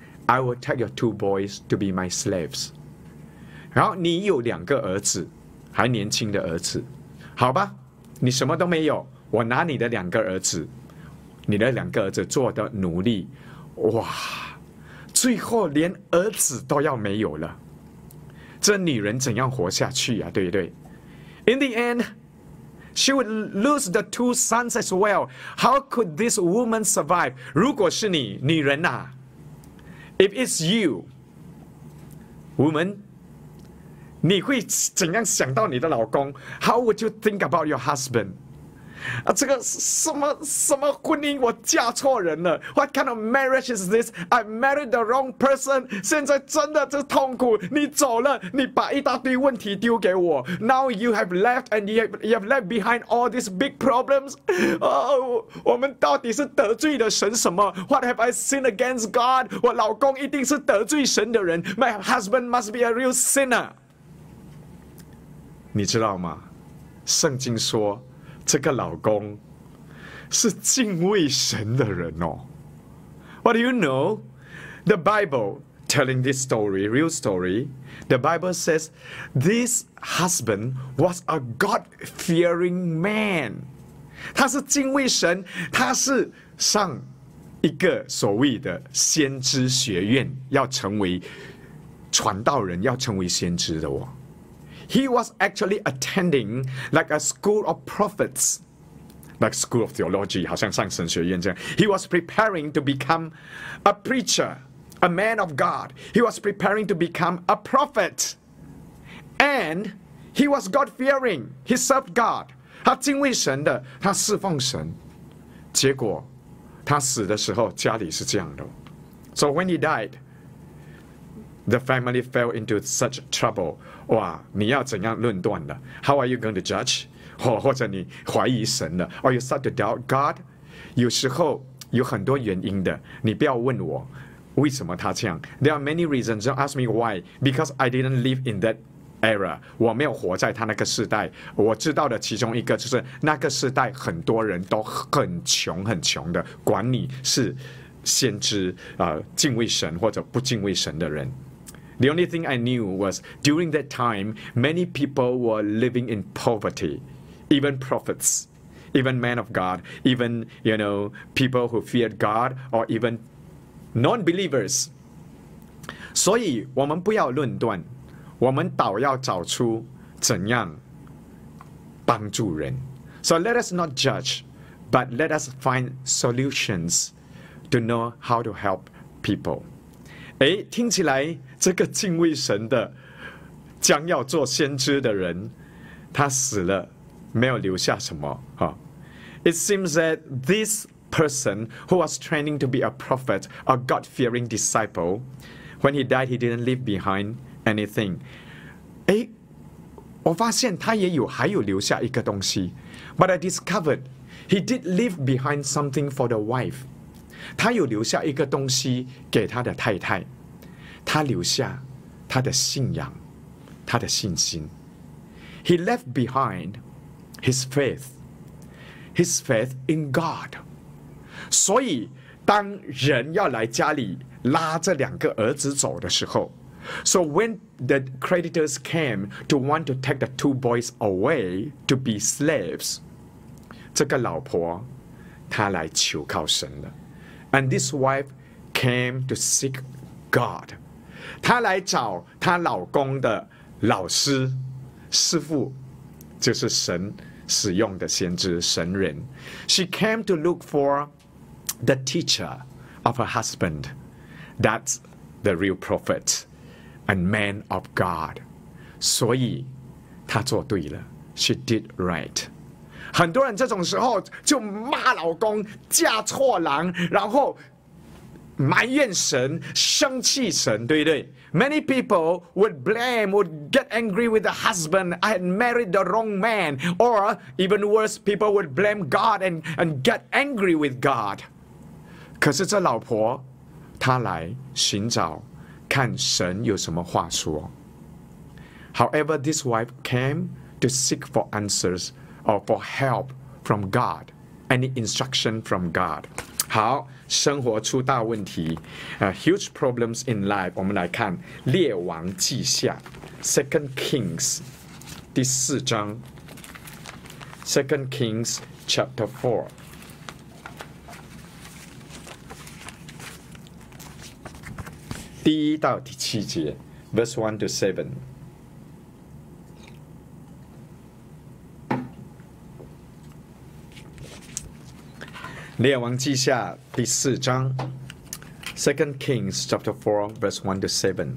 I will take your two boys to be my slaves." 然后你有两个儿子，还年轻的儿子，好吧？你什么都没有，我拿你的两个儿子，你的两个儿子做的奴隶，哇！最后连儿子都要没有了，这女人怎样活下去啊？对不对 ？In the end, she would lose the two sons as well. How could this woman survive? 如果是你，女人啊 ，if it's you, woman. 你会怎样想到你的老公 ？How would you think about your husband？ 啊，这个什么什么婚姻？我嫁错人了 ？What kind of marriage is this? I married the wrong person。现在真的这痛苦，你走了，你把一大堆问题丢给我。Now you have left and you have you have left behind all these big problems。哦，我们到底是得罪了神什么 ？What have I sinned against God？ 我老公一定是得罪神的人。My husband must be a real sinner。你知道吗？圣经说，这个老公是敬畏神的人哦。What do you know? The Bible telling this story, real story. The Bible says this husband was a God-fearing man. 他是敬畏神，他是上一个所谓的先知学院，要成为传道人，要成为先知的哦。He was actually attending like a school of prophets, like school of theology, 好像上神学院这样。He was preparing to become a preacher, a man of God. He was preparing to become a prophet, and he was God-fearing. He served God. 他敬畏神的，他侍奉神。结果他死的时候，家里是这样的。So when he died, the family fell into such trouble. 哇，你要怎样论断的 ？How are you going to judge？ 或或者你怀疑神了 ，or you start to doubt God？ 有时候有很多原因的，你不要问我为什么他这样。There are many reasons. Don't ask me why. Because I didn't live in that era. 我没有活在他那个时代。我知道的其中一个就是那个时代很多人都很穷很穷的，管你是先知啊、呃、敬畏神或者不敬畏神的人。The only thing I knew was during that time, many people were living in poverty, even prophets, even men of God, even, you know, people who feared God, or even non-believers. 所以我们不要论断，我们倒要找出怎样帮助人。So let us not judge, but let us find solutions to know how to help people. 诶，听起来这个敬畏神的将要做先知的人，他死了，没有留下什么啊。It seems that this person who was training to be a prophet, a God-fearing disciple, when he died, he didn't leave behind anything. 诶，我发现他也有还有留下一个东西。But I discovered he did leave behind something for the wife. 他有留下一个东西给他的太太，他留下他的信仰，他的信心。He left behind his faith, his faith in God. 所以当人要来家里拉这两个儿子走的时候， So when the creditors came to want to take the two boys away to be slaves, 这个老婆她来求靠神了。And this wife came to seek God. 她来找她老公的老师师傅，就是神使用的先知神人。She came to look for the teacher of her husband. That's the real prophet and man of God. 所以她做对了。She did right. 很多人这种时候就骂老公嫁错郎，然后埋怨神，生气神，对不对？ Many people would blame, would get angry with the husband. I had married the wrong man. Or even worse, people would blame God and, and get angry with God. 可是这老婆她来寻找看神有什么话说。However, this wife came to seek for answers or for help from God, any instruction from God. 好，生活出大问题，呃、uh, ，huge problems in life。我们来看列王记下 ，Second Kings 第四章 ，Second Kings chapter four。第一到第七节 ，verse one to seven。列王记下第四章 ，Second Kings chapter four verse one to seven。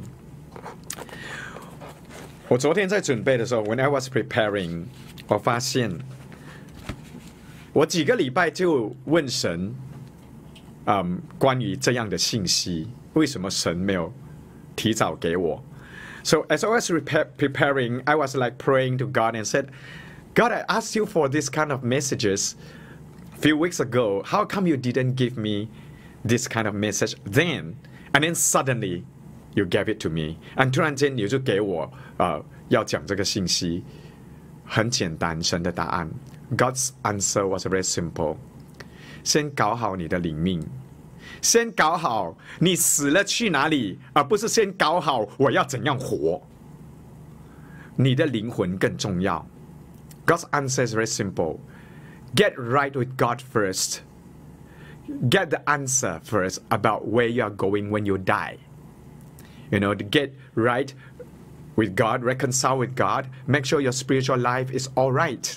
我昨天在准备的时候 ，When I was preparing， 我发现我几个礼拜就问神，嗯，关于这样的信息，为什么神没有提早给我 ？So as I was preparing, I was like praying to God and said, God, I asked you for this kind of messages. Few weeks ago, how come you didn't give me this kind of message then? And then suddenly, you gave it to me. And 突然间你就给我呃要讲这个信息，很简单，神的答案。God's answer was very simple. 先搞好你的灵命，先搞好你死了去哪里，而不是先搞好我要怎样活。你的灵魂更重要。God's answer is very simple.Get right with God first. Get the answer first about where you are going when you die. You know, to get right with God, reconcile with God, make sure your spiritual life is all right.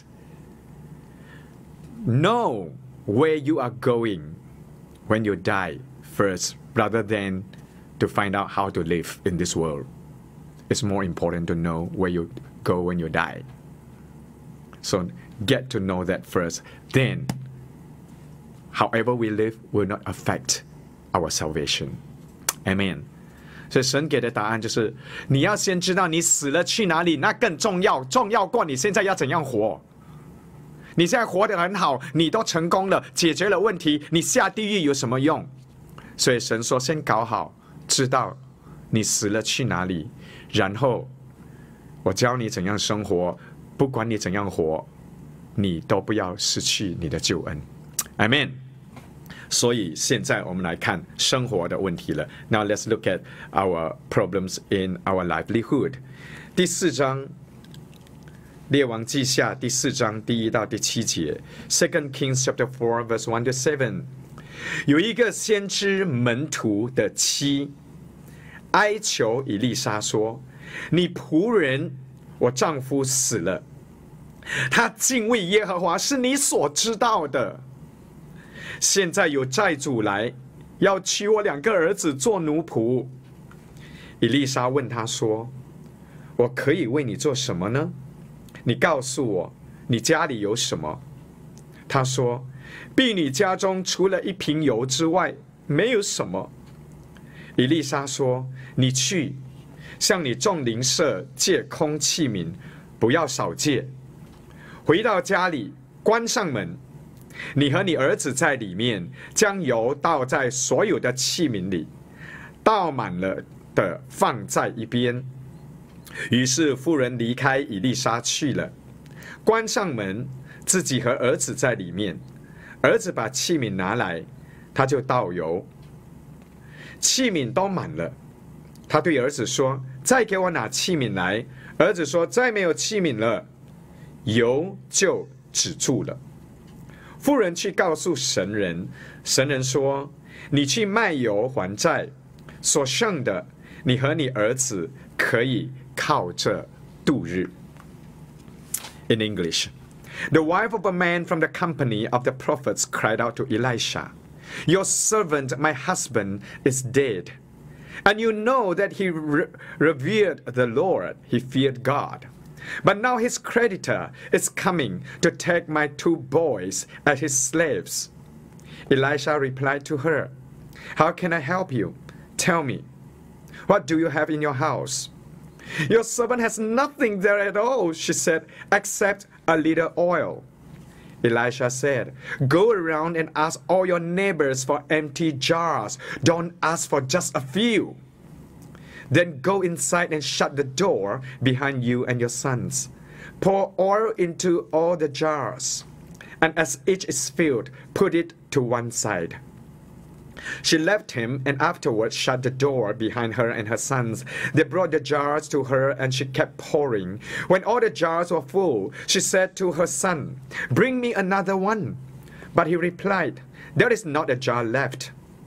Know where you are going when you die first, rather than to find out how to live in this world. It's more important to know where you go when you die. So,Get to know that first. Then, however we live will not affect our salvation. Amen. 所以神给的答案就是，你要先知道你死了去哪里，那更重要，重要过你现在要怎样活。你现在活得很好，你都成功了，解决了问题，你下地狱有什么用？所以神说，先搞好，知道你死了去哪里，然后我教你怎样生活，不管你怎样活。你都不要失去你的救恩 ，Amen。所以现在我们来看生活的问题了。Now let's look at our problems in our livelihood。第四章列王记下第四章第一到第七节 ，Second Kings chapter four verse one to seven， 有一个先知门徒的妻哀求以利沙说：“你仆人，我丈夫死了，他敬畏耶和华是你所知道的。现在有债主来，要娶我两个儿子做奴仆。”以利沙问他说：“我可以为你做什么呢？你告诉我，你家里有什么？”他说：“婢女家中除了一瓶油之外，没有什么。”以利沙说：“你去，向你众邻舍借空器皿，不要少借。回到家里，关上门，你和你儿子在里面，将油倒在所有的器皿里，倒满了的放在一边。”于是妇人离开以利沙去了，关上门，自己和儿子在里面。儿子把器皿拿来，他就倒油，器皿都满了。他对儿子说：“再给我拿器皿来。”儿子说：“再没有器皿了。”油就止住了。妇人去告诉神人，神人说：“你去卖油还债，所剩的你和你儿子可以靠着度日。” In English, the wife of a man from the company of the prophets cried out to Elisha, "Your servant, my husband, is dead. And you know that he re revered the Lord, he feared God. But now his creditor is coming to take my two boys as his slaves." Elisha replied to her, "How can I help you? Tell me, what do you have in your house?" "Your servant has nothing there at all," she said, "except a little oil." Elisha said, "Go around and ask all your neighbors for empty jars. Don't ask for just a few. Then go inside and shut the door behind you and your sons. Pour oil into all the jars, and as each is filled, put it to one side." She left him and afterwards shut the door behind her and her sons. They brought the jars to her and she kept pouring. When all the jars were full, she said to her son, "Bring me another one." But he replied, "There is not a jar left."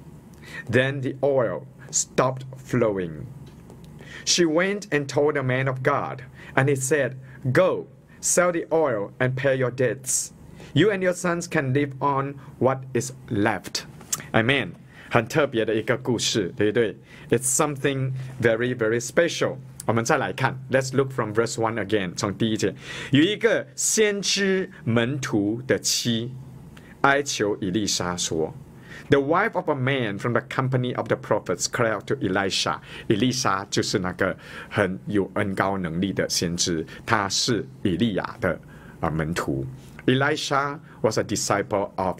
Then the oil stopped flowing. She went and told the man of God, and he said, "Go, sell the oil and pay your debts. You and your sons can live on what is left." Amen. 很特别的一个故事，对不对？ It's something very, very special. 我们再来看 ，Let's look from verse one again. 从第一节，有一个先知门徒的妻哀求以利沙说 ：“The wife of a man from the company of the prophets cried out to Elisha." 以利沙就是那个很有恩高能力的先知，他是以利亚的啊门徒。Elisha was a disciple of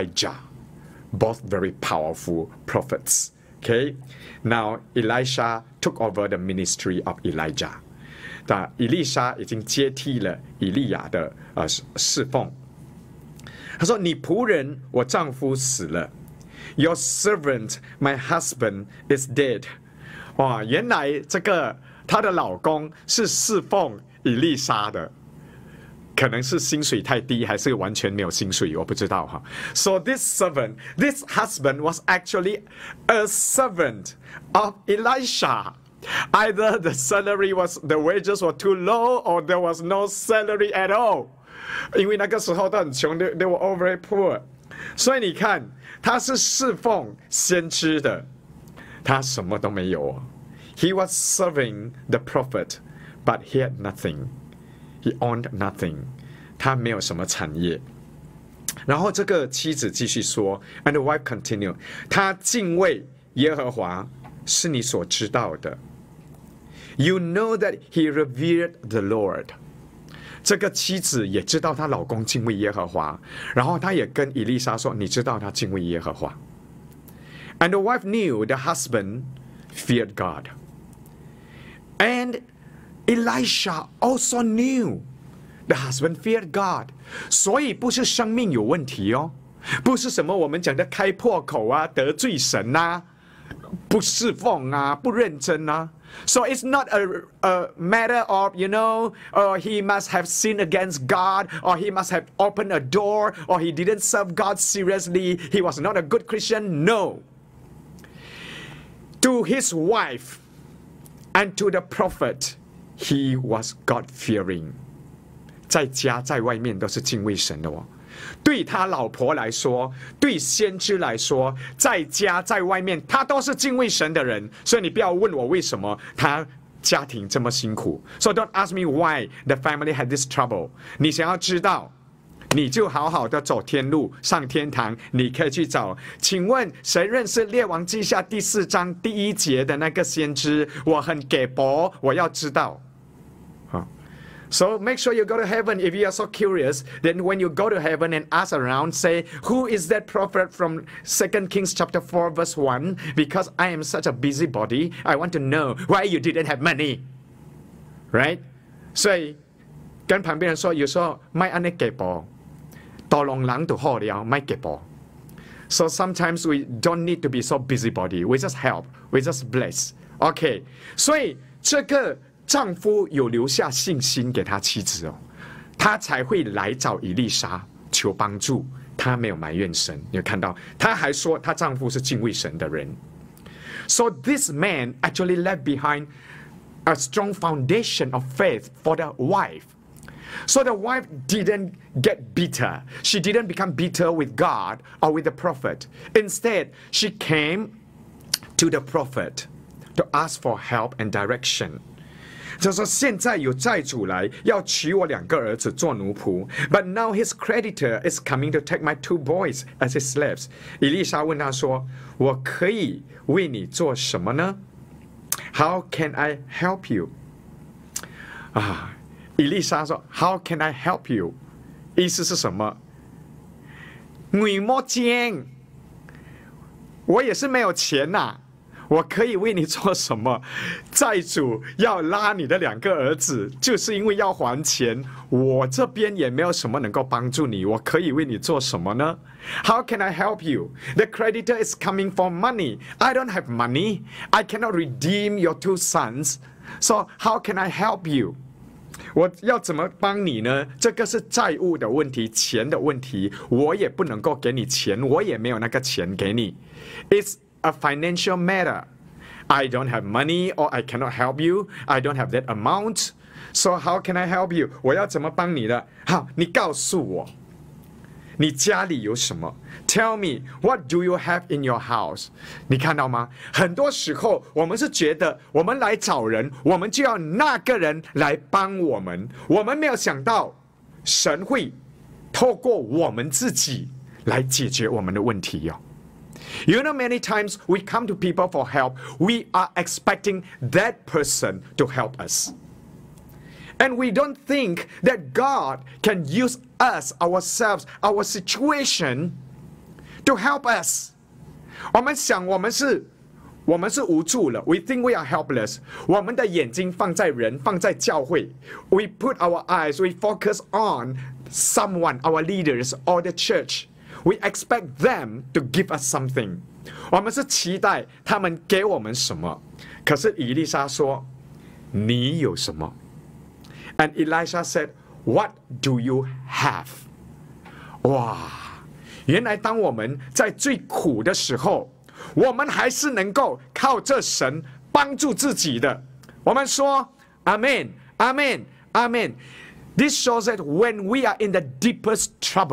Elijah.Both very powerful prophets. Okay, now Elisha took over the ministry of Elijah. 那以利沙已经接替了以利亚的呃侍奉。他说：“你仆人，我丈夫死了。Your servant, my husband, is dead." 哇，原来这个她的老公是侍奉以利沙的。可能是薪水太低，还是完全没有薪水，我不知道哈。So this servant, this husband was actually a servant of Elisha. Either the salary was, the wages were too low, or there was no salary at all. 因为那个时候都很穷 ，they, they were all very poor. 所以你看，他是侍奉先知的，他什么都没有。He was serving the prophet, but he had nothing.He owned nothing. 他没有什么产业。然后这个妻子继续说 ，and the wife continued. 他敬畏耶和华是你所知道的。You know that he revered the Lord. 这个妻子也知道她老公敬畏耶和华，然后她也跟以利沙说：“你知道他敬畏耶和华。” And the wife knew the husband feared God. And Elisha also knew the husband feared God. 所以不是生命有问题哦，不是什么我们讲的开破口啊、得罪神啊， 不侍奉啊，不认真啊。So it's not a, a matter of, you know, or he must have sinned against God, or he must have opened a door, or he didn't serve God seriously, he was not a good Christian. No. To his wife and to the prophet, he was God-fearing. 在家在外面都是敬畏神的哦。对他老婆来说，对先知来说，在家在外面，他都是敬畏神的人。所以你不要问我为什么他家庭这么辛苦。So don't ask me why the family had this trouble. 你想要知道，你就好好的走天路，上天堂。你可以去找。请问谁认识列王记下第四章第一节的那个先知？我很给薄，我要知道。So make sure you go to heaven. If you are so curious, then when you go to heaven and ask around, say, who is that prophet from Second Kings chapter four verse one? Because I am such a busybody, I want to know why you didn't have money. Right? 所以跟旁边人说，有时候卖安尼给薄，多龙人就好了，卖给薄。So sometimes we don't need to be so busybody. We just help. We just bless. Okay. 所以这个丈夫有留下信心给他妻子哦，他才会来找以利沙求帮助。他没有埋怨神，你有看到？他还说他丈夫是敬畏神的人。So this man actually left behind a strong foundation of faith for the wife. So the wife didn't get bitter. She didn't become bitter with God or with the prophet. Instead, she came to the prophet to ask for help and direction. 就说现在有债主来要娶我两个儿子做奴仆 ，But now his creditor is coming to take my two boys as his slaves. 以利沙问他说：“我可以为你做什么呢 ？How can I help you？” 啊，以利沙说 ：“How can I help you？” 意思是什么？你莫惊，我也是没有钱呐、啊。我可以为你做什么？债主要拉你的两个儿子，就是因为要还钱。我这边也没有什么能够帮助你，我可以为你做什么呢 ？How can I help you? The creditor is coming for money. I don't have money. I cannot redeem your two sons. So how can I help you? 我要怎么帮你呢？这个是债务的问题，钱的问题，我也不能够给你钱，我也没有那个钱给你。It's a financial matter. I don't have money or I cannot help you. I don't have that amount. So how can I help you? 我要怎么帮你呢？好，你告诉我，你家里有什么 ？Tell me, what do you have in your house? 你看到吗？很多时候我们是觉得我们来找人，我们就要那个人来帮我们，我们没有想到神会透过我们自己来解决我们的问题哟、哦。You know, many times we come to people for help, we are expecting that person to help us. And we don't think that God can use us, ourselves, our situation to help us. 我们想我们是我们是无助了 We think we are helpless. 我们的眼睛放在人，放在教会 We put our eyes, we focus on someone, our leaders or the church.We expect them to give us something. 我们是期待他们给我们什么。可是以利沙说：“你有什么？” And Elisha said, "What do you have?" 哇！原来当我们在最苦的时候，我们还是能够靠着神帮助自己的。我们说 Amen, Amen, Amen. This shows that when we are in the deepest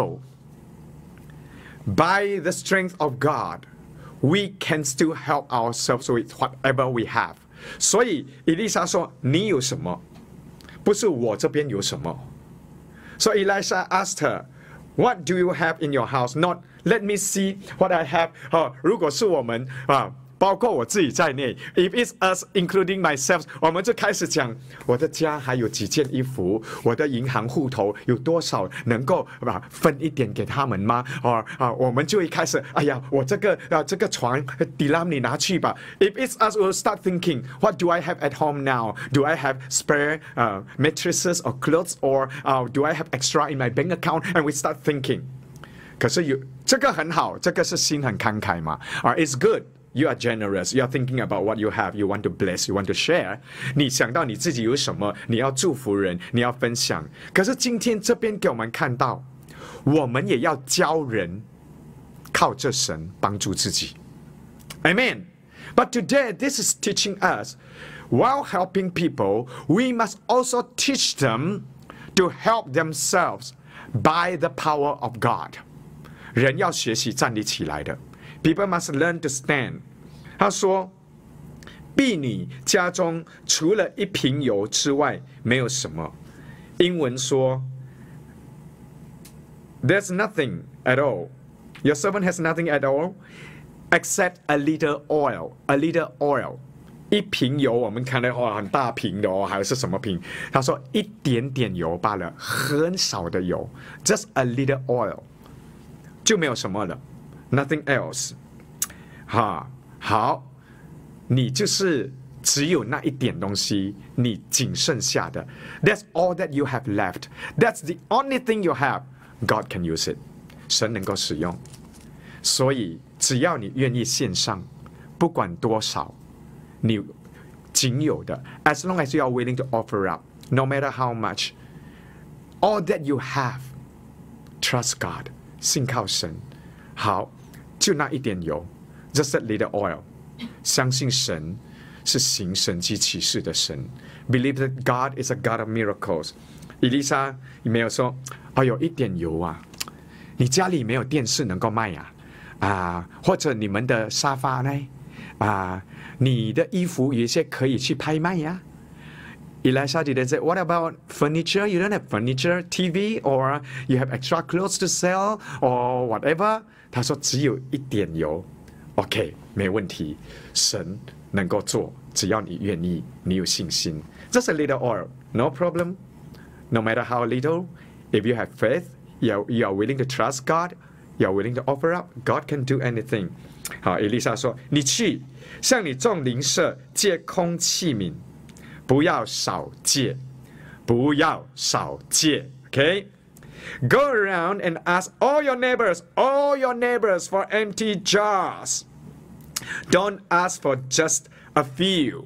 trouble,By the strength of God, we can still help ourselves with whatever we have. 所以以利沙说：“你有什么？不是我这边有什么。” So Elisha asked her, "What do you have in your house? Not let me see what I have." 啊，如果是我们啊。包括我自己在内 ，If it's us, including myself， 我们就开始讲我的家还有几件衣服，我的银行户头有多少能够啊分一点给他们吗？啊啊，我们就会开始，哎呀，我这个啊这个床底拉你拿去吧。If it's us, we'll start thinking, what do I have at home now? Do I have spare uh, mattresses or clothes, or uh, do I have extra in my bank account? And we start thinking. 可是有这个很好，这个是心很慷慨嘛。啊 ，It's good. you are generous. You are thinking about what you have. You want to bless. You want to share. 你想到你自己有什么，你要祝福人，你要分享。可是今天这边给我们看到，我们也要教人靠着神帮助自己。Amen. But today, this is teaching us, while helping people, we must also teach them to help themselves by the power of God. 人要学习站立起来的。People must learn to stand. 他说，婢女家中除了一瓶油之外，没有什么。英文说 ，There's nothing at all. Your servant has nothing at all, except a little oil. A little oil. 一瓶油，我们看到哦，很大瓶的哦，还是什么瓶？他说一点点油罢了，很少的油 ，just a little oil， 就没有什么了 ，nothing else。哈，好，你就是只有那一点东西，你仅剩下的 ，that's all that you have left. That's the only thing you have. God can use it. 神能够使用，所以只要你愿意献上，不管多少。你仅有的 ，as long as you are willing to offer up, no matter how much, all that you have, trust God, 信靠神。好，就那一点油 ，just a little oil， 相信神是行神迹奇事的神 ，believe that God is a God of miracles。以利沙没有说，哎呦，一点油啊，你家里没有电视能够卖呀、啊？啊，或者你们的沙发呢？啊。你的衣服有一些可以去拍卖呀。Elisha didn't say, what about furniture? You don't have furniture, T V, or you have extra clothes to sell, or whatever. 他说只有一点油 ，OK， 没问题，神能够做，只要你愿意，你有信心。Just a little oil, no problem. No matter how little, if you have faith, you are, you are willing to trust God, you are willing to offer up, God can do anything. 好，以利沙说：“你去向你众邻舍借空器皿，不要少借，不要少借。” Okay, go around and ask all your neighbors, all your neighbors for empty jars. Don't ask for just a few.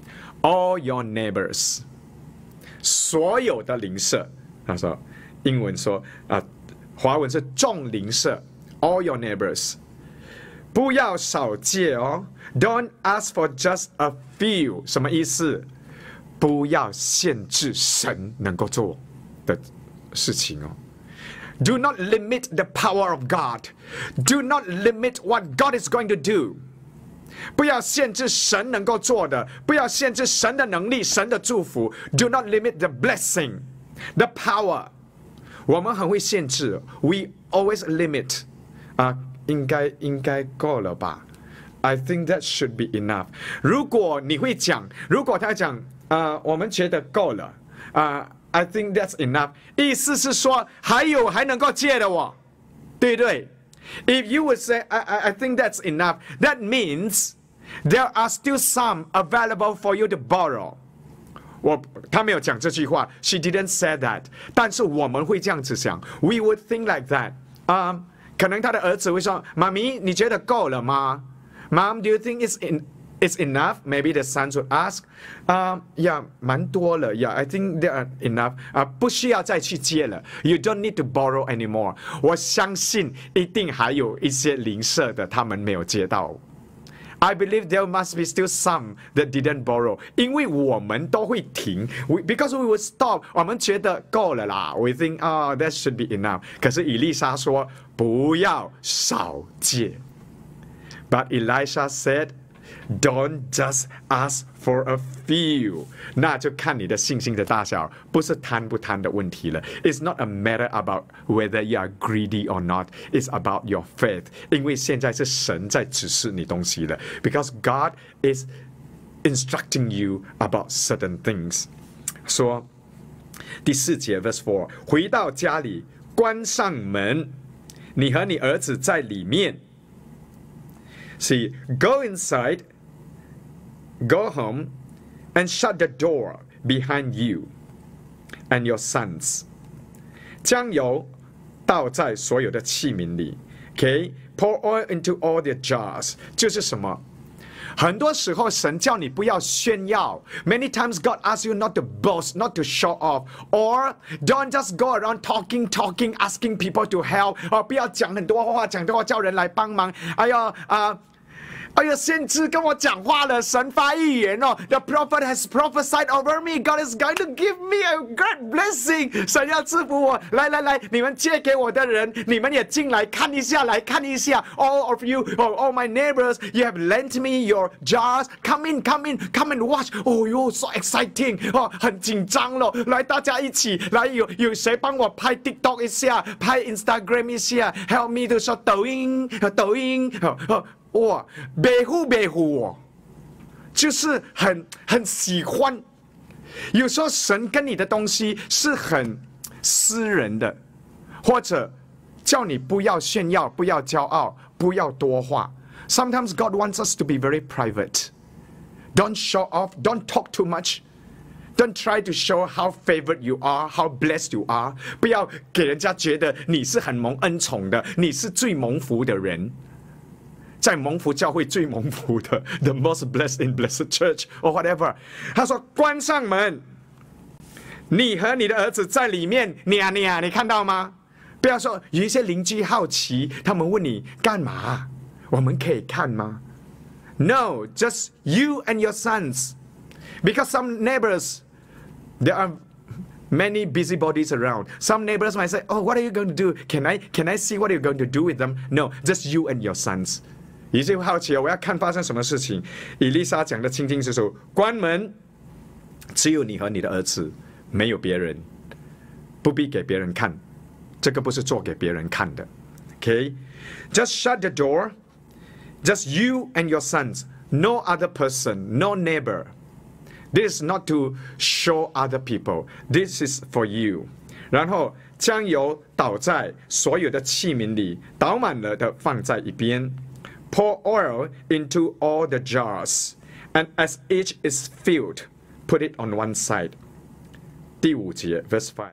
All your neighbors, 所有的邻舍。他说，英文说啊，华文是众邻舍。All your neighbors. 不要少借哦 ，Don't ask for just a few， 什么意思？不要限制神能够做的事情哦。Do not limit the power of God. Do not limit what God is going to do. 不要限制神能够做的，不要限制神的能力、神的祝福。Do not limit the blessing, the power. 我们很会限制 ，We always limit 啊。应该应该够了吧 ？I think that should be enough. 如果你会讲，如果他讲，呃，我们觉得够了，啊、呃、，I think that's enough. 意思是说还有还能够借的哦，对不对 ？If you would say, I, I I think that's enough, that means there are still some available for you to borrow. 我他没有讲这句话 ，She didn't say that. 但是我们会这样子想 ，We would think like that. 啊、um,。可能他的儿子会说：“妈咪，你觉得够了吗 ？”Mom, do you think it's in it's enough? Maybe the sons would ask. 啊、uh, 呀，蛮多了。Yeah, I think there are enough. 啊、uh, ，不需要再去借了。You don't need to borrow anymore. 我相信一定还有一些邻舍的，他们没有借到。I believe there must be still some that didn't borrow. 因为我们都会停 we, because we would stop. 我们觉得够了啦 We think, oh, that should be enough. 可是以利沙说不要少借 But Elisha said, don't just ask for a few. 那就看你的信心的大小，不是贪不贪的问题了。It's not a matter about whether you are greedy or not. It's about your faith. 因为现在是神在指示你东西了。Because God is instructing you about certain things. 说第四节 verse four， 回到家里，关上门，你和你儿子在里面。See, go inside, go home, and shut the door behind you and your sons. 将油倒在所有的器皿里 ，OK? Pour oil into all their jars. 就是什么？ 很多时候，神叫你不要炫耀。Many times God asks you not to boast, not to show off, or don't just go around talking, talking, asking people to help. 哦，不要讲很多话，讲多话叫人来帮忙。哎呀啊！哎呀，先知跟我讲话了，神发预言哦。The prophet has prophesied over me. God is going to give me a great blessing. 神要赐福我。来来来，你们借给我的人，你们也进来看一下，来看一下。All of you, oh, all my neighbors, you have lent me your jars. Come in, come in, come and watch. Oh, yo, so exciting. 哦，很紧张了。来，大家一起来，有有谁帮我拍 TikTok 一下，拍 Instagram 一下 ，Help me to show 抖音，抖音，哦哦。哇，维护维护哦，就是很很喜欢。有时候神跟你的东西是很私人的，或者叫你不要炫耀，不要骄傲，不要多话。Sometimes God wants us to be very private. Don't show off. Don't talk too much. Don't try to show how favored you are, how blessed you are. 不要给人家觉得你是很蒙恩宠的，你是最蒙福的人。在蒙福教会最蒙福的 ，the most blessed in blessed church or whatever。他说关上门，你和你的儿子在里面，你啊你啊，你看到吗？不要说有一些邻居好奇，他们问你干嘛？我们可以看吗 ？No, just you and your sons, because some neighbors, there are many busybodies around. Some neighbors might say, "Oh, what are you going to do? Can I can I see what you're going to do with them?" No, just you and your sons. 有些好奇，我要看发生什么事情。以利沙讲的清清楚楚，关门，只有你和你的儿子，没有别人，不必给别人看，这个不是做给别人看的。Okay, just shut the door, just you and your sons, no other person, no neighbor. This is not to show other people. This is for you. 然后将油倒在所有的器皿里，倒满了的放在一边。Pour oil into all the jars, and as each is filled, put it on one side. 第五节 verse five.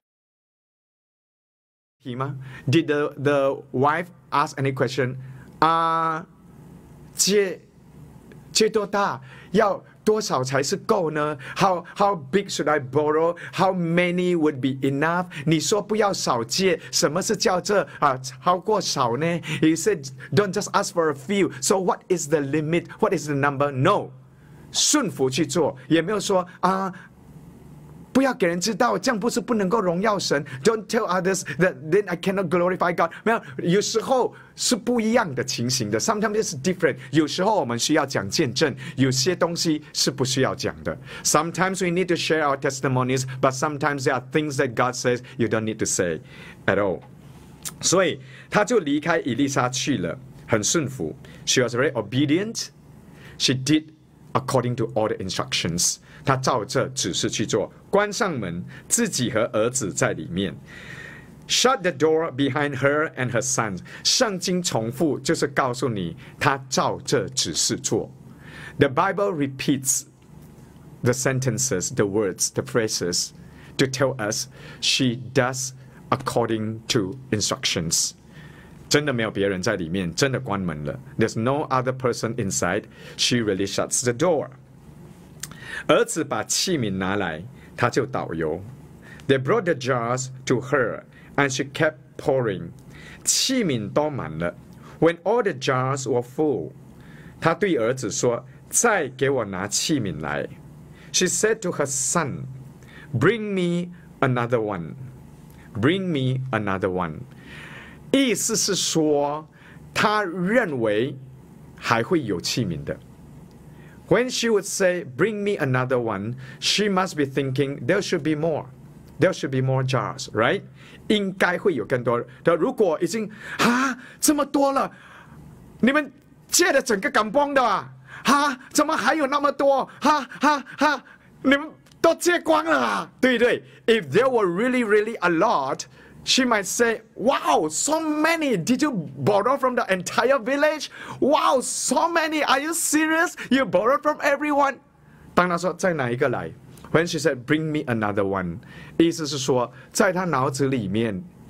Did the, the wife ask any question? 啊，借借多大？要多少才是够呢 ？How how big should I borrow? How many would be enough? 你说不要少借，什么是叫这啊超过少呢 ？He said, don't just ask for a few. So what is the limit? What is the number? No， 顺服去做，也没有说啊。不要给人知道，这样不是不能够荣耀神。Don't tell others that then I cannot glorify God。没有，有时候是不一样的情形的。Sometimes it's different。有时候我们需要讲见证，有些东西是不需要讲的。Sometimes we need to share our testimonies, but sometimes there are things that God says you don't need to say at all。所以他就离开以利沙去了，很顺服。She was very obedient. She did according to all the instructions。他照这指示去做，关上门，自己和儿子在里面。Shut the door behind her and her sons。圣经重复就是告诉你，他照这指示做。The Bible repeats the sentences, the words, the phrases to tell us she does according to instructions。真的没有别人在里面，真的关门了。There's no other person inside. She really shuts the door。儿子把器皿拿来，他就倒油。They brought the jars to her, and she kept pouring. 器皿都满了。When all the jars were full, 他对儿子说：“再给我拿器皿来。” She said to her son, "Bring me another one. Bring me another one." 意思是说，他认为还会有器皿的。When she would say, "Bring me another one," she must be thinking, "There should be more. There should be more jars, right?" 应该会有更多的。如果已经啊这么多了，你们借了整个港崩的啊，啊怎么还有那么多？哈哈哈，你们都借光了啊，对不对 ？If there were really, really a lot, she might say, "Wow, so many! Did you borrow from the entire village? Wow, so many! Are you serious? You borrowed from everyone?" 当他说再拿一个来 ，When she said, "Bring me another one," 意思是说，在他脑子里面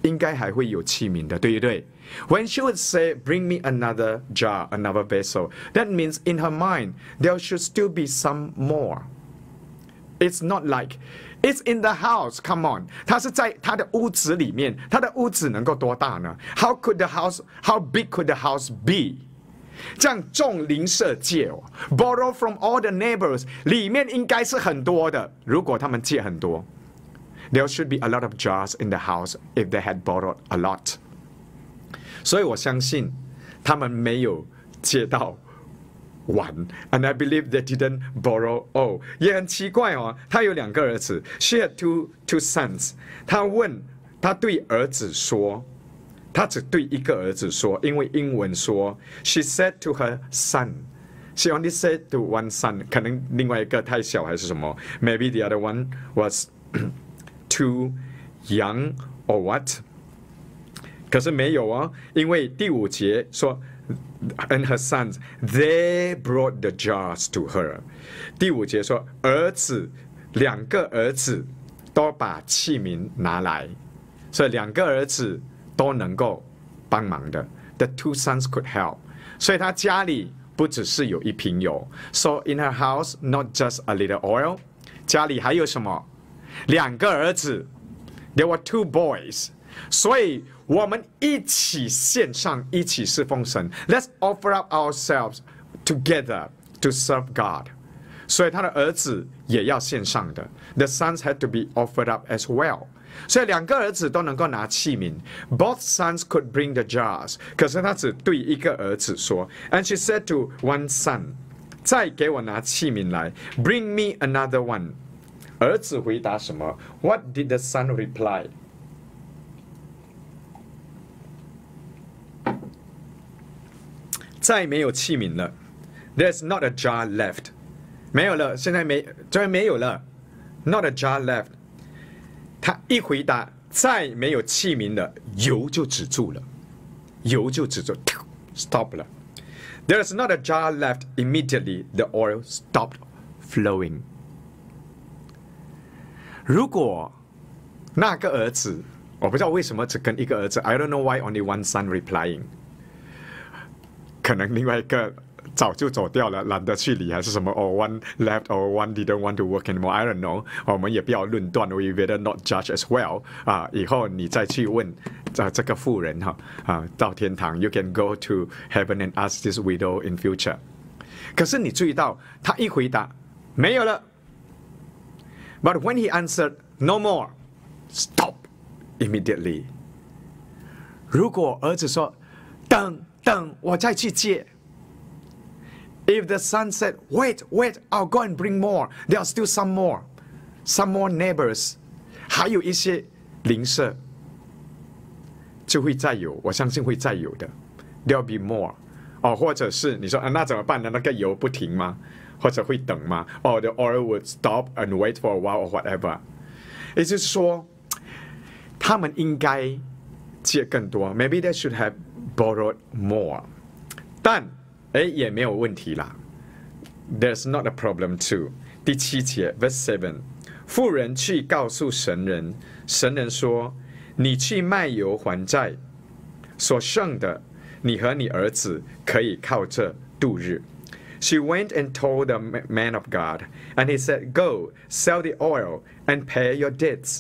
应该还会有器皿的，对不对？ When she would say, "Bring me another jar, another vessel," that means in her mind there should still be some more. It's not like it's in the house. Come on, 它是在它的屋子里面，它的屋子能够多大呢 ？How could the house? How big could the house be? 这样众邻舍借哦 ，borrow from all the neighbors， 里面应该是很多的。如果他们借很多 ，there should be a lot of jars in the house if they had borrowed a lot。所以我相信他们没有借到完 ，and I believe they didn't borrow all。也很奇怪哦，他有两个儿子 ，she had two two sons。他问，他对儿子说。他只对一个儿子说，因为英文说 ，she said to her son， she only said to one son， 可能另外一个太小还是什么 ，maybe the other one was too young or what？ 可是没有哦，因为第五节说 ，and her sons they brought the jars to her。第五节说，儿子两个儿子都把器皿拿来，所以两个儿子。都能够帮忙的 ，the two sons could help， 所以他家里不只是有一瓶油 ，so in her house not just a little oil， 家里还有什么？两个儿子 ，there were two boys， 所以我们一起献上，一起侍奉神 ，let's offer up ourselves together to serve God。所以他的儿子也要献上的 ，the sons had to be offered up as well。所以两个儿子都能够拿器皿 ，both sons could bring the jars。可是他只对一个儿子说 ，and she said to one son， 再给我拿器皿来 ，bring me another one。儿子回答什么 ？What did the son reply？ 再没有器皿了 ，There's not a jar left。没有了，现在没，这没有了 ，not a jar left。他一回答，再没有器皿了，油就止住了，油就止住 ，stop 了。There is not a jar left. Immediately, the oil stopped flowing. 如果那个儿子，我不知道为什么只跟一个儿子 ，I don't know why only one son replying。可能另外一个早就走掉了，懒得去理还是什么 ？Or one left, or one didn't want to work anymore. I don't know. 我们也不要论断 ，we better not judge as well. 啊，以后你再去问啊这个妇人哈啊到天堂 ，you can go to heaven and ask this widow in future. 可是你注意到他一回答没有了 ，but when he answered no more, stop immediately. 如果儿子说等等我再去借。If the son said, "Wait, wait, I'll go and bring more," there are still some more, some more neighbors， 还有一些邻舍，就会再有，我相信会再有的。There'll be more， 哦，或者是你说啊，那怎么办呢？那个油不停吗？或者会等吗？哦 ，the oil would stop and wait for a while or whatever。也就是说，他们应该借更多 ，maybe they should have borrowed more， 但。哎，也没有问题啦。There's not a problem too。第七节 ，verse seven， 妇人去告诉神人，神人说：“你去卖油还债，所剩的，你和你儿子可以靠这度日。” She went and told the man of God, and he said, "Go, sell the oil and pay your debts.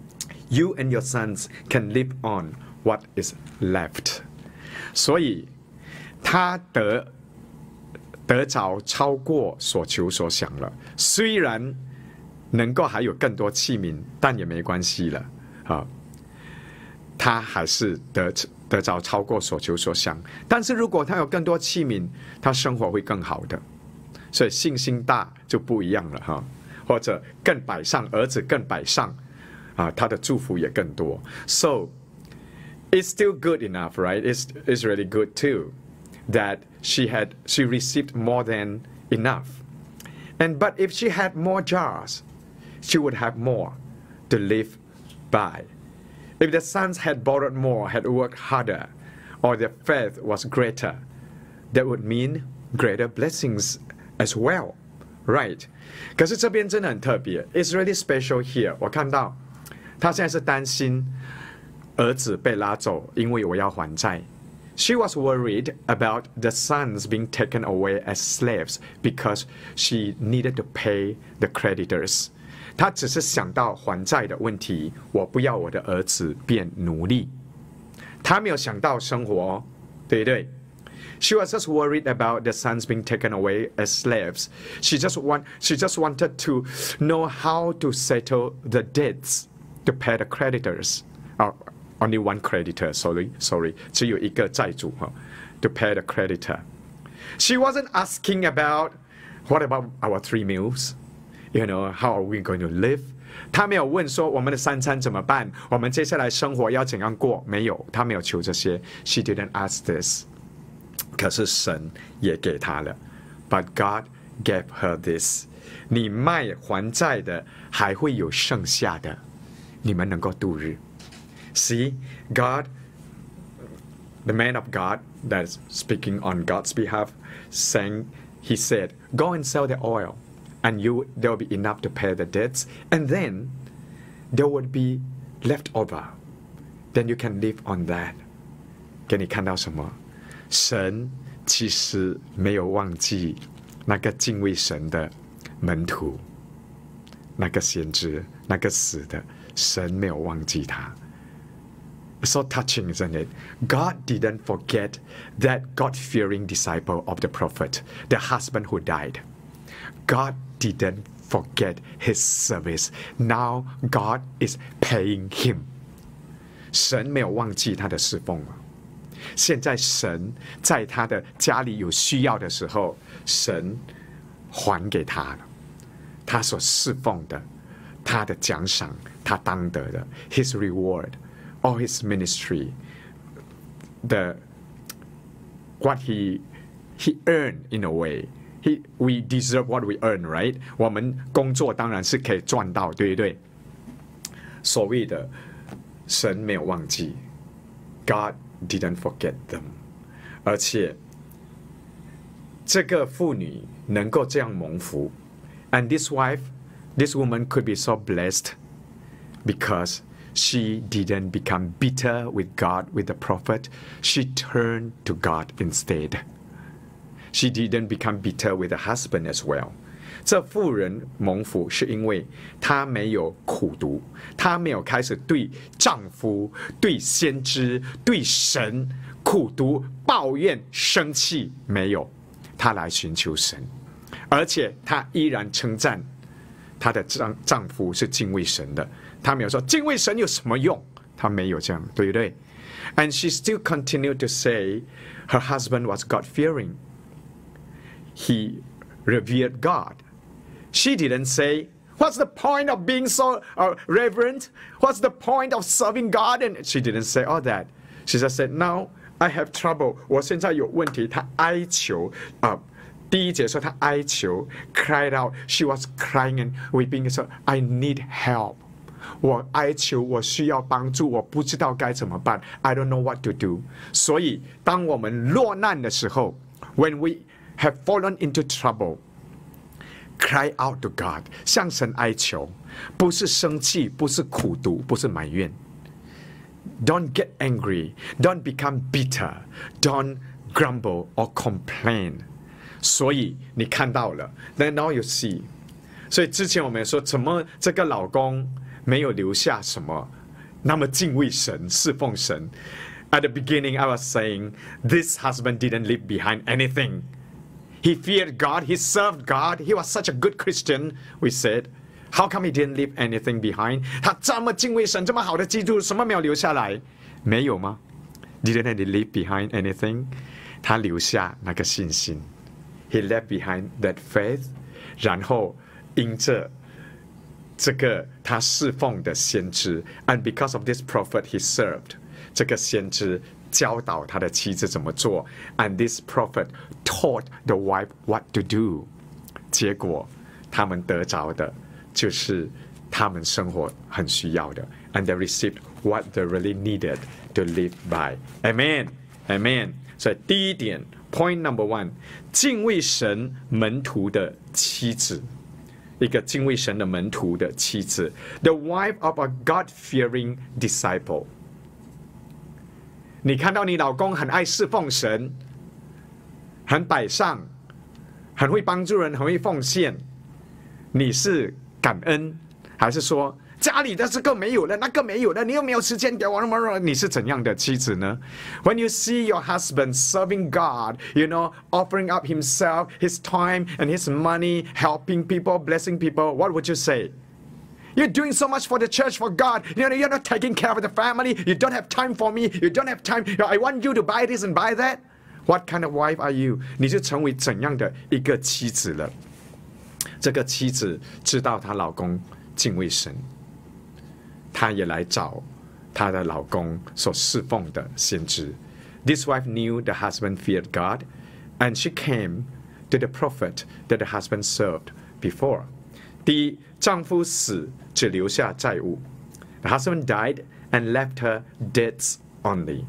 You and your sons can live on what is left." 所以他得。得着超过所求所想了，虽然能够还有更多器皿，但也没关系了啊。他还是得得着超过所求所想，但是如果他有更多器皿，他生活会更好的。所以信心大就不一样了哈，或者更摆上，儿子更摆上啊，他的祝福也更多。So it's still good enough, right? It's it's really good too. That she had, she received more than enough. And but if she had more jars, she would have more to live by. If the sons had borrowed more, had worked harder, or their faith was greater, that would mean greater blessings as well, right? 可是这边真的很特别 ，It's really special here. 我看到他现在是担心儿子被拉走，因为我要还债。She was worried about the sons being taken away as slaves because she needed to pay the creditors. 她只是想到还债的问题，我不要我的儿子变奴隶。她没有想到生活，对不对？She was just worried about the sons being taken away as slaves. She just want, she just wanted to know how to settle the debts to pay the creditors. Oh, only one creditor, sorry, sorry. 只有一个债主哈 to pay the creditor. She wasn't asking about what about our three meals? You know, how are we going to live? 她没有问说我们的三餐怎么办，我们接下来生活要怎样过？没有，她没有求这些。She didn't ask this. 可是神也给她了 ，But God gave her this. 你卖还债的还会有剩下的，你们能够度日。See, God, the man of God that is speaking on God's behalf, saying, He said, "Go and sell the oil, and you there will be enough to pay the debts, and then there would be left over. Then you can live on that." 给你看到什么？神其实没有忘记那个敬畏神的门徒，那个先知，那个死的，神没有忘记他。So touching, isn't it? God didn't forget that God-fearing disciple of the prophet, the husband who died. God didn't forget his service. Now God is paying him. 神没有忘记他的侍奉了。现在神在他的家里有需要的时候，神还给他了，他所侍奉的，他的奖赏，他当得的 ，his reward, or his ministry, the what he he earned in a way. He we deserve what we earn, right? 我们工作当然是可以赚到，对不对？所谓的神没有忘记 ，God didn't forget them， 而且这个妇女能够这样蒙福 ，and this wife, this woman could be so blessed because she didn't become bitter with God, with the prophet. She turned to God instead. She didn't become bitter with the husband as well. 这妇人蒙福是因为她没有苦读，她没有开始对丈夫、对先知、对神苦读、抱怨、生气，没有，她来寻求神，而且她依然称赞她的丈丈夫是敬畏神的。她没有说敬畏神有什么用，她没有这样，对不对 ？And she still continued to say her husband was God-fearing. He revered God. She didn't say, "What's the point of being so uh, reverent? What's the point of serving God?" And she didn't say all that. She just said, "Now I have trouble. 我现在有问题。"她哀求啊、呃，第一节说她哀求 ，cried out. She was crying and weeping. So I need help. 我哀求，我需要帮助，我不知道该怎么办。I don't know what to do. 所以，当我们落难的时候 ，when we have fallen into trouble.Cry out to God， 向神哀求，不是生气，不是苦读，不是埋怨。Don't get angry, don't become bitter, don't grumble or complain。所以你看到了 ，Then now you see。所以之前我们说，怎么这个老公没有留下什么，那么敬畏神、侍奉神。At the beginning, I was saying this husband didn't leave behind anything.He feared God. He served God. He was such a good Christian. We said, how come he didn't leave anything behind? 他这么敬畏神，这么好的基督，什么没有留下来？没有吗 ？Didn't he leave behind anything? 他留下那个信心。He left behind that faith. 然后因着这个他侍奉的先知 ，and because of this prophet he served， 这个先知。教导他的妻子怎么做 ，and this prophet taught the wife what to do。结果他们得着的就是他们生活很需要的 ，and they received what they really needed to live by。Amen, Amen。所以第一点 ，point number one， 敬畏神门徒的妻子，一个敬畏神的门徒的妻子 ，the wife of a God-fearing disciple。 你看到你老公很爱侍奉神，很摆上，很会帮助人，很会奉献，你是感恩，还是说家里的这个没有了，那个没有了，你又没有时间给我？你是怎样的妻子呢？ When you see your husband serving God, you know, offering up himself, his time and his money, helping people, blessing people, what would you say? You're doing so much for the church, for God. You know, you're not taking care of the family. You don't have time for me. You don't have time. I want you to buy this and buy that. What kind of wife are you? 你就成为怎样的一个妻子了？这个妻子知道她老公敬畏神，她也来找她的老公所侍奉的先知。This wife knew the husband feared God, and she came to the prophet that the husband served before. 第一，丈夫死只留下债务。The husband died and left her debts only.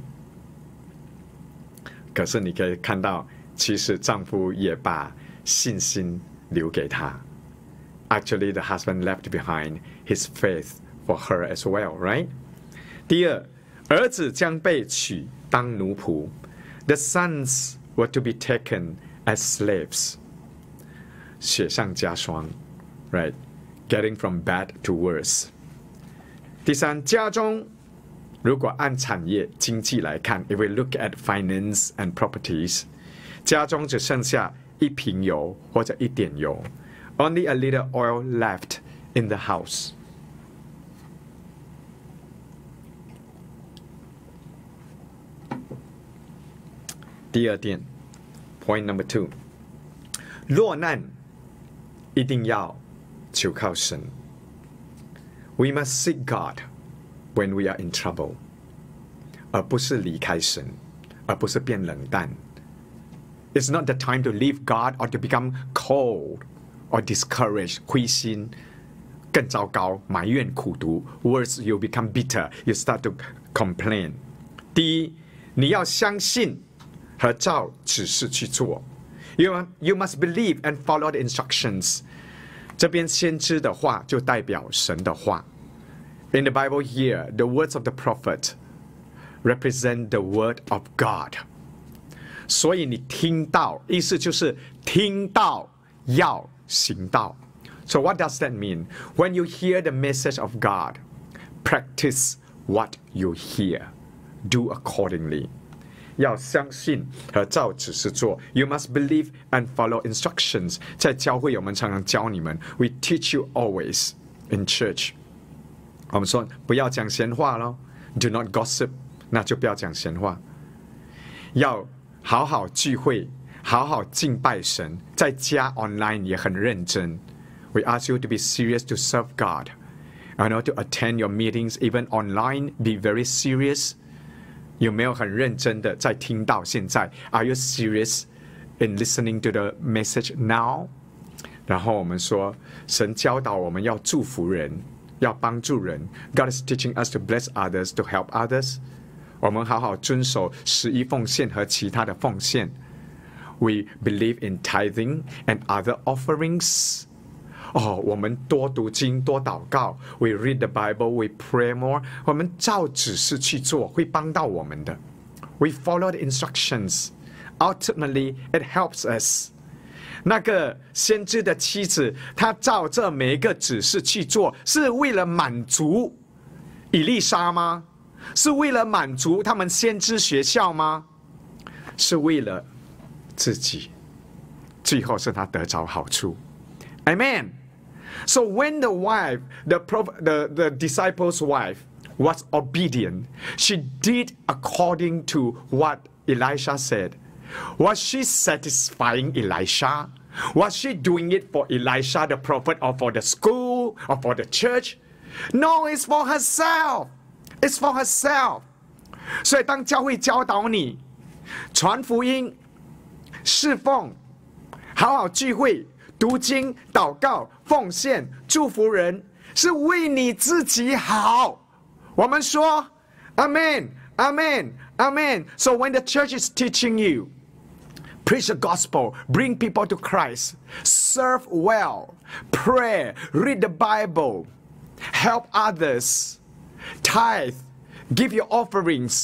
可是你可以看到，其实丈夫也把信心留给她。Actually, the husband left behind his faith for her as well, right? 第二，儿子将被取当奴仆。The sons were to be taken as slaves. 雪上加霜 ，right? Getting from bad to worse. 第三，家中如果按产业经济来看 ，if we look at finance and properties， 家中只剩下一瓶油或者一点油 ，only a little oil left in the house。第二点 ，point number two， 落难一定要求靠神。We must seek God when we are in trouble， 而不是离开神，而不是变冷淡。It's not the time to leave God or to become cold or discouraged， 灰心，更糟糕，埋怨苦毒。Worse, you become bitter. You start to complain. 第一，你要相信和照指示去做。You you must believe and follow the instructions. 这边先知的话就代表神的话。In the Bible here, the words of the prophet represent the word of God. 所以你听到，意思就是听到要行道。So what does that mean? When you hear the message of God, practice what you hear. Do accordingly. 要相信和照指示做。You must believe and follow instructions. 在教会我们常常教你们 We teach you always in church. 我们说不要讲闲话咯 Do not gossip. 那就不要讲闲话。要好好聚会，好好敬拜神。在家 online 也很认真。We ask you to be serious to serve God. I know to attend your meetings even online. Be very serious. 有没有很认真的在听到现在 ？Are you serious in listening to the message now？ 然后我们说，神教导我们要祝福人，要帮助人。God is teaching us to bless others, to help others。我们好好遵守十一奉献和其他的奉献。We believe in tithing and other offerings。哦，我们多读经，多祷告。We read the Bible, we pray more。我们照指示去做，会帮到我们的。We follow the instructions. Ultimately, it helps us. 那个先知的妻子，她照这每一个指示去做，是为了满足以利沙吗？是为了满足他们先知学校吗？是为了自己，最后是她得着好处。Amen. So when the wife, the, the, the disciples' wife, was obedient, she did according to what Elisha said. Was she satisfying Elisha? Was she doing it for Elisha the prophet or for the school or for the church? No, it's for herself. It's for herself. 所以当教会教导你传福音、侍奉、好好聚会、读经、祷告、奉献、祝福人，是为你自己好。我们说 Amen, Amen, Amen. So when the church is teaching you, preach the gospel, bring people to Christ, serve well, pray, read the Bible, help others, tithe, give your offerings,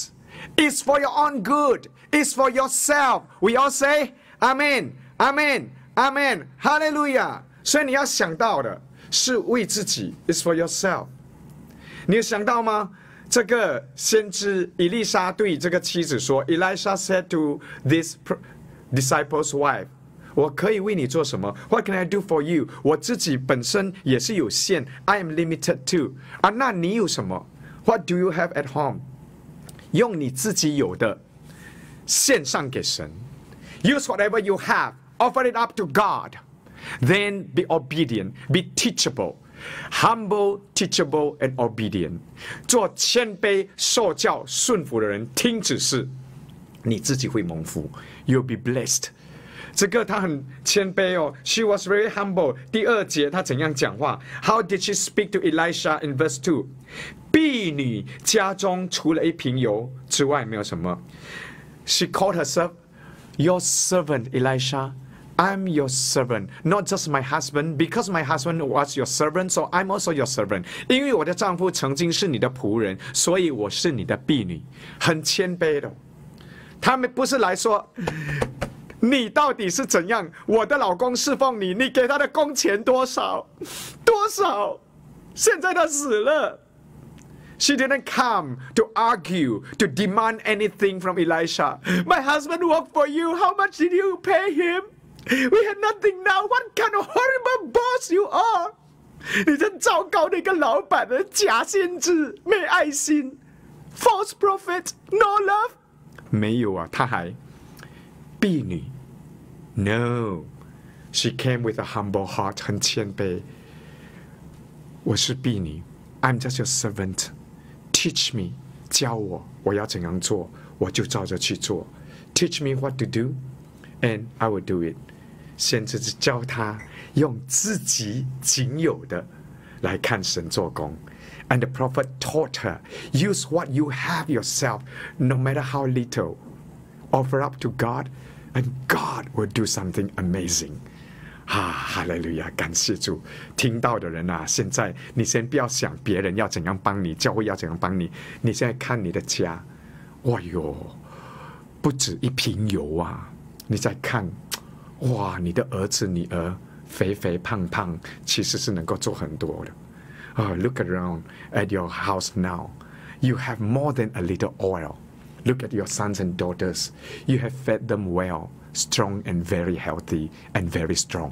It's for your own good. It's for yourself. We all say, Amen, Amen, Amen, Hallelujah. 所以你要想到的是为自己 ，It's for yourself。你有想到吗？这个先知以利沙对这个妻子说 ，Elisha said to this disciple's wife， 我可以为你做什么 ？What can I do for you？ 我自己本身也是有限 ，I am limited too。啊，那你有什么 ？What do you have at home？ 用你自己有的献上给神 ，Use whatever you have, offer it up to God. Then be obedient, be teachable, humble, teachable, and obedient. 做谦卑、受教、顺服的人，听指示，你自己会蒙福 ，You'll be blessed. 这个他很谦卑哦 ，She was very humble. 第二节他怎样讲话 ？How did she speak to Elisha in verse two？ 婢女家中除了一瓶油之外，没有什么。She called herself your servant, Elisha.I'm your servant, not just my husband. Because my husband was your servant, so I'm also your servant. 因为我的丈夫曾经是你的仆人，所以我是你的婢女。很谦卑的，他们不是来说你到底是怎样。我的老公侍奉你，你给他的工钱多少？多少？现在他死了。She didn't come to argue, to demand anything from Elisha. My husband worked for you. How much did you pay him?We have nothing now. What kind of horrible boss you are? 你真糟糕的一个老板的假先知，没爱心 ，false prophet, no love。没有啊，他还婢女 ，no。She came with a humble heart， 很谦卑。我是婢女 ，I'm just your servant. Teach me， 教我，我要怎样做，我就照着去做。Teach me what to do, and I will do it。先知教他用自己仅有的来看神做工 ，and the prophet taught her use what you have yourself, no matter how little, offer up to God, and God will do something amazing. 啊，哈利路亚！感谢主，听到的人啊，现在你先不要想别人要怎样帮你，教会要怎样帮你，你现在看你的家，哇哟，不止一瓶油啊！你再看。哇，你的儿子、女儿肥肥胖胖，其实是能够做很多的。啊、oh, ，Look around at your house now. You have more than a little oil. Look at your sons and daughters. You have fed them well, strong and very healthy and very strong,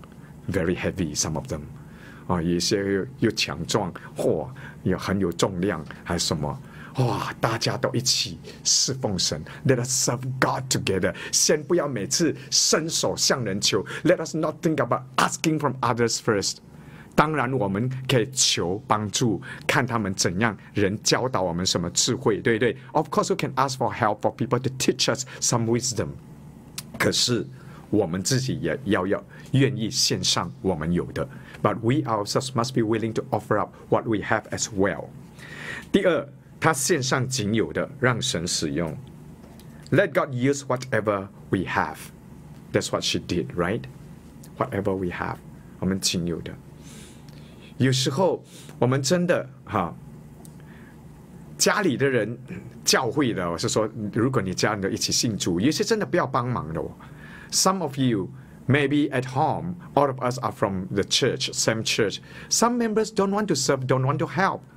very heavy. Some of them. 啊、哦，有些又强壮，或也很有重量，还是什么？哇！大家都一起侍奉神 ，Let us serve God together。先不要每次伸手向人求 ，Let us not think about asking from others first。当然，我们可以求帮助，看他们怎样，人教导我们什么智慧，对不对 ？Of course, we can ask for help for people to teach us some wisdom。可是我们自己也要要愿意献上我们有的 ，But we ourselves must be willing to offer up what we have as well。第二。他献上仅有的，让神使用。Let God use whatever we have. That's what she did, right? Whatever we have， 我们仅有的。有时候我们真的哈，家里的人、教会的，我是说，如果你家人都一起信主，有些真的不要帮忙的哦。Some of you maybe at home, all of us are from the church, same church. Some members don't want to serve, don't want to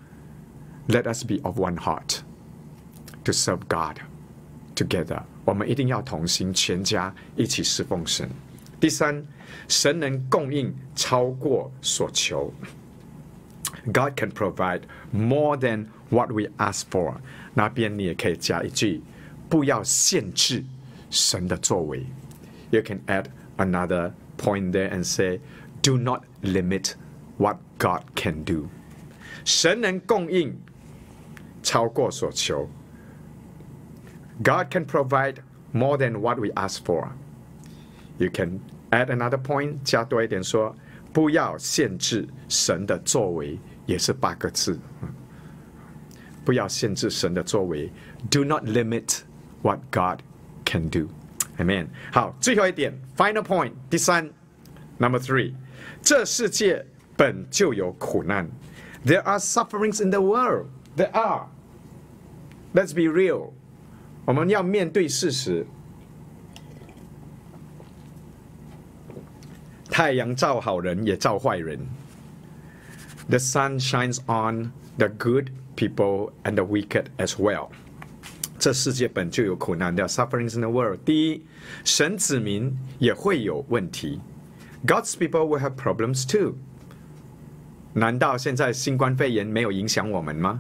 help.Let us be of one heart to serve God together. 我们一定要同心，全家一起侍奉神。第三，神能供应超过所求。God can provide more than what we ask for. 那边你也可以加一句，不要限制神的作为。You can add another point there and say, do not limit what God can do. 神能供应超过所求。God can provide more than what we ask for. You can add another point， 加多一点说，不要限制神的作为，也是八个字。不要限制神的作为 ，Do not limit what God can do. Amen. 好，最后一点 ，Final point， 第三 ，Number three， 这世界本就有苦难。There are sufferings in the world. There are. Let's be real. 我们要面对事实。太阳照好人，也照坏人。The sun shines on the good people and the wicked as well. 这世界本就有苦难的 sufferings in the world. 第一，神子民也会有问题。God's people will have problems too. 难道现在新冠肺炎没有影响我们吗？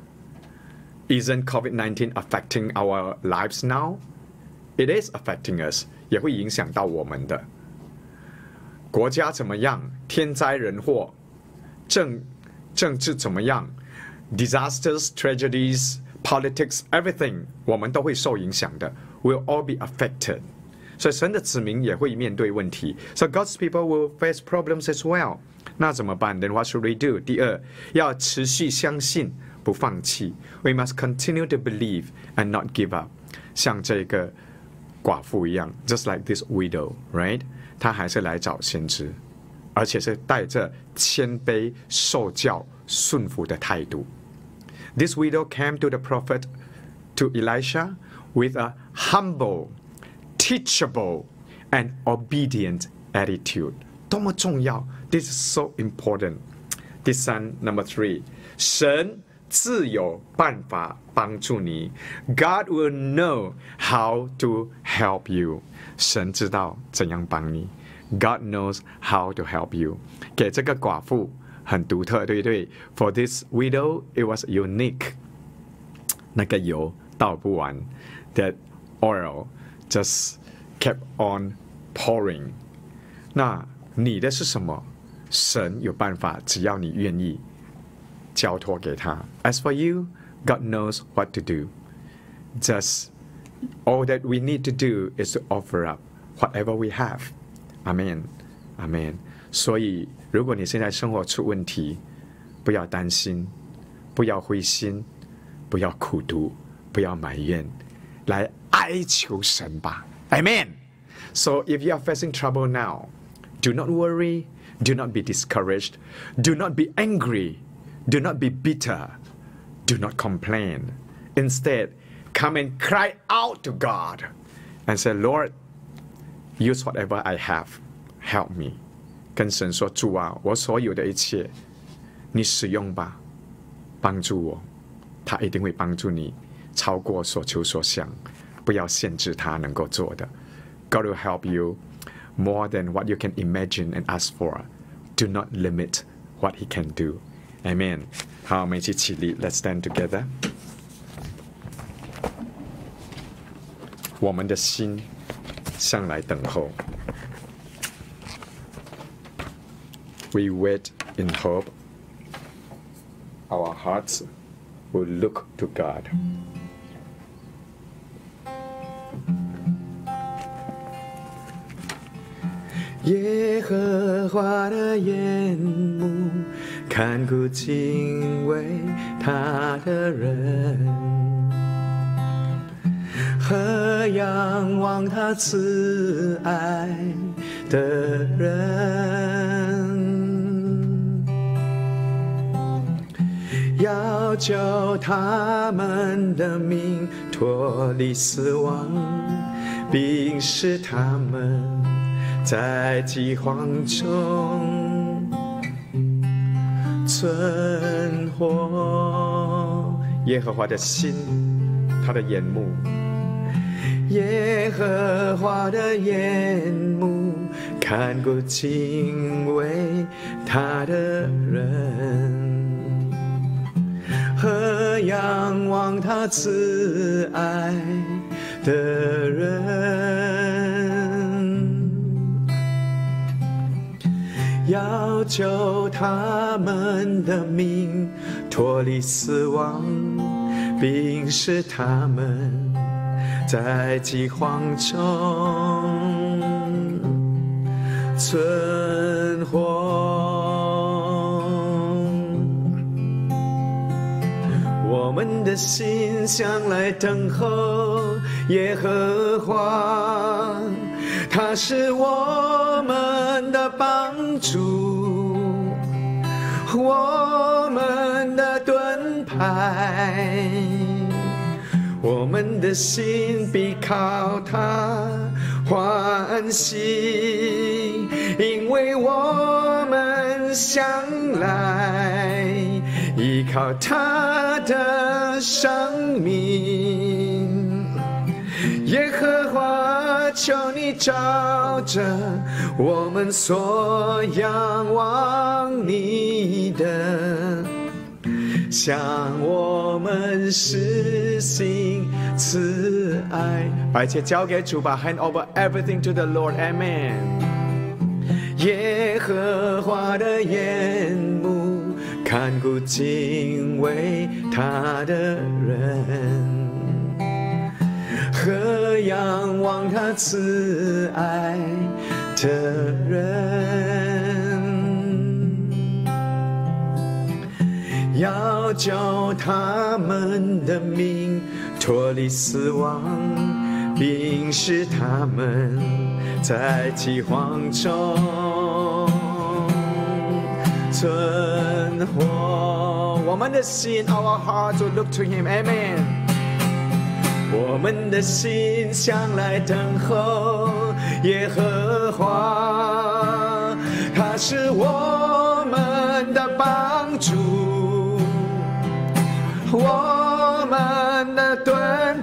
Isn't COVID nineteen affecting our lives now? It is affecting us. 也会影响到我们的。国家怎么样？天灾人祸，政政治怎么样 ？Disasters, tragedies, politics, everything， 我们都会受影响的。We'll all be affected. 所以神的子民也会面对问题。So God's people will face problems as well. 那怎么办 ？Then what should we do? 第二，要持续相信，不放弃。We must continue to believe and not give up. 像这个寡妇一样 ，just like this widow, right? 她还是来找先知，而且是带着谦卑、受教、顺服的态度。This widow came to the prophet, to Elisha, with a humble, teachable, and obedient attitude. 多么重要 ！This is so important. 第三 ，Number three， 神自有办法帮助你。God will know how to help you. 神知道怎样帮你。God knows how to help you. 给这个寡妇很独特，对不对 ？For this widow, it was unique. 那个油倒不完 ，that oil just kept on pouring. 那你的是什么？神有办法，只要你愿意交托给他。As for you, God knows what to do. Just all that we need to do is to offer up whatever we have. Amen, Amen. 所以，如果你现在生活出问题，不要担心，不要灰心，不要苦读，不要埋怨，来哀求神吧。Amen. So if you are facing trouble now, do not worry, do not be discouraged, do not be angry, do not be bitter, do not complain. Instead, come and cry out to God and say, Lord, use whatever I have, help me. 跟神说，主啊，我所有的一切，你使用吧，帮助我。他一定会帮助你，超过所求所想，不要限制他能够做的。God will help you more than what you can imagine and ask for. Do not limit what He can do. Amen. 好，我们一起起立 ，Let's stand together. 我们的心向来等候。We wait in hope. Our hearts will look to God. 耶和华的眼目看顾敬畏他的人，和仰望他慈爱的人，要救他们的命脱离死亡，并使他们在饥荒中存活。耶和华的心，他的眼目，耶和华的眼目看顾敬畏他的人，和仰望他慈爱的人，要救他们的命脱离死亡，并使他们在饥荒中存活。我们的心向来等候耶和华，他是我们的帮助，我们的盾牌。 我们的心必靠他欢喜，因为我们向来依靠他的生命。耶和华，求你照着我们所仰望你的，向我们施行慈爱。把一切交给主吧 ，Hand over everything to the Lord. Amen. 耶和华的眼目看顾敬畏他的人，和仰望他慈爱的人，要救他们的命脱离死亡，并使他们在饥荒中存活。我们的心 ，Our hearts will look to Him. Amen. 我们的心向来等候耶和华，他是我们的帮助，我们的盾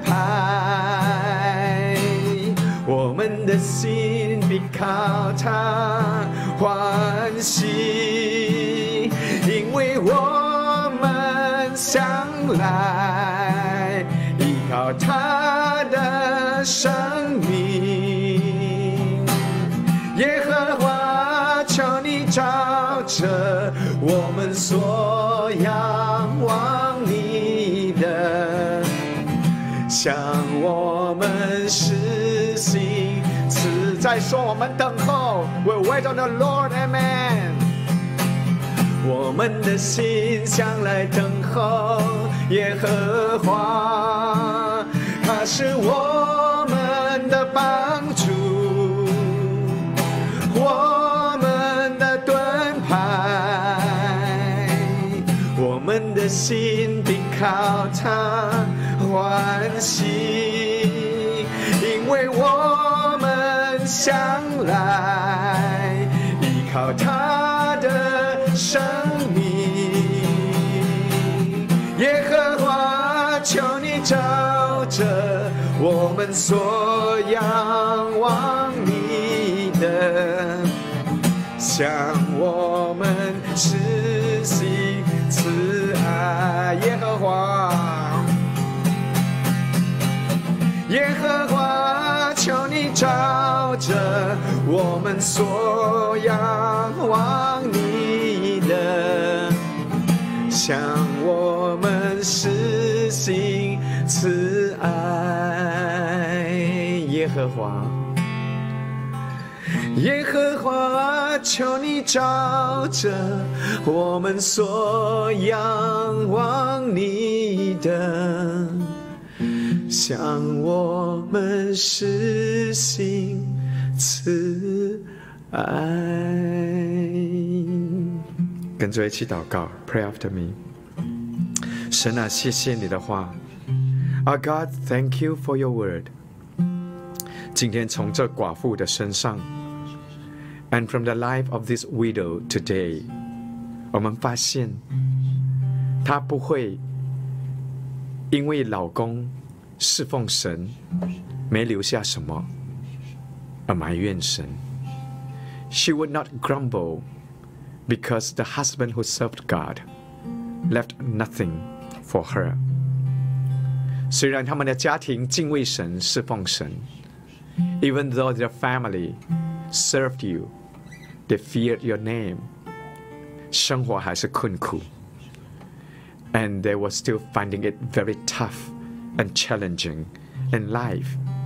牌。我们的心必靠他欢喜，因为我们向来依靠他的生命。耶和华，求你照着我们所仰望你的，向我们施行慈。再说我们等候 ，We wait on the Lord. Amen. 我们的心向来等候耶和华，他是我们的帮助，我们的盾牌。我们的心必靠他欢喜，因为我们向来依靠他的生命。耶和华，求你照着我们所仰望你的，向我们施行慈爱。耶和华，耶和华，求你照着我们所仰望你的，向我们施行慈爱。耶和华，耶和华，求你照着我们所仰望你的，向我们施行慈爱。跟着一起祷告 ，Pray after me。神啊，谢谢你的话。Our God, thank you for your word。今天从这寡妇的身上 ，and from the life of this widow today， 我们发现她不会因为老公侍奉神没留下什么而埋怨神。She would not grumble because the husband who served God left nothing for her。虽然他们的家庭敬畏神、侍奉神 ，even though their family served you, they feared your name， 生活还是困苦 ，and they were still finding it very tough and challenging in life。